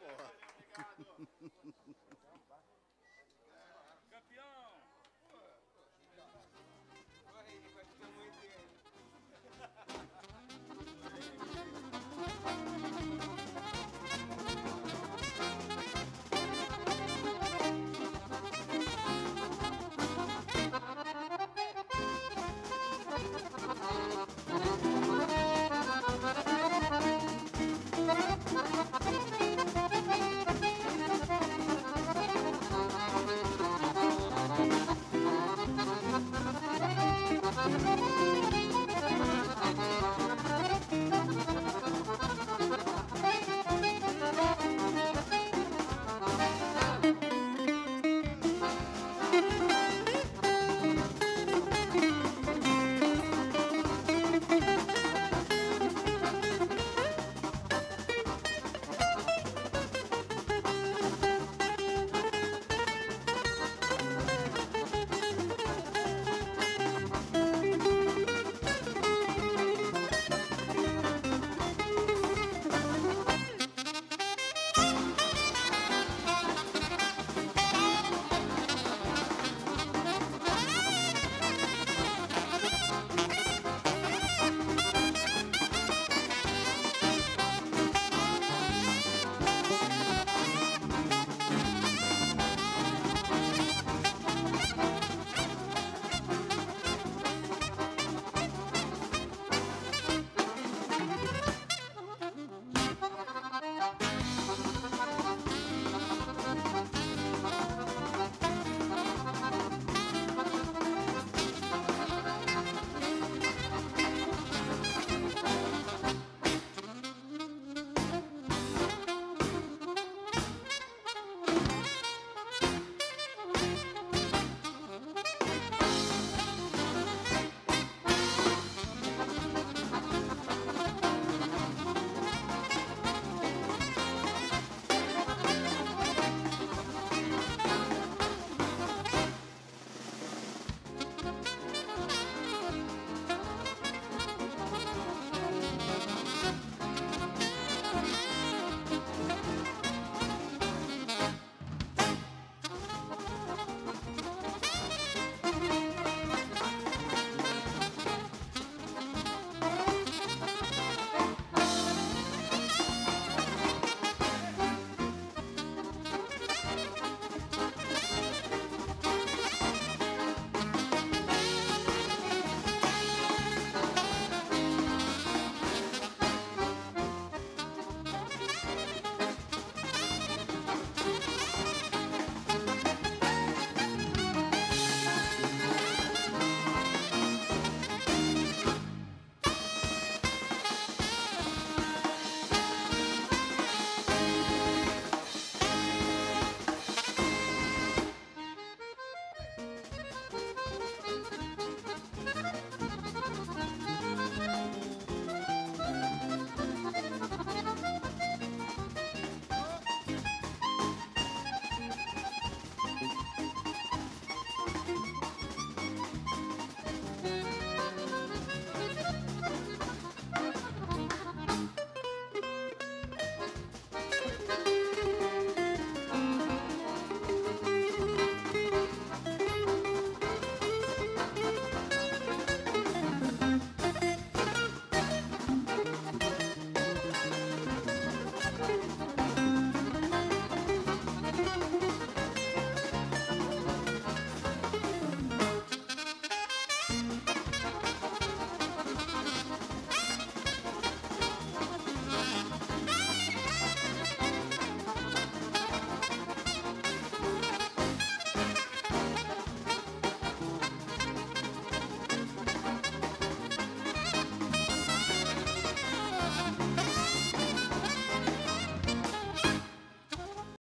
Obrigado.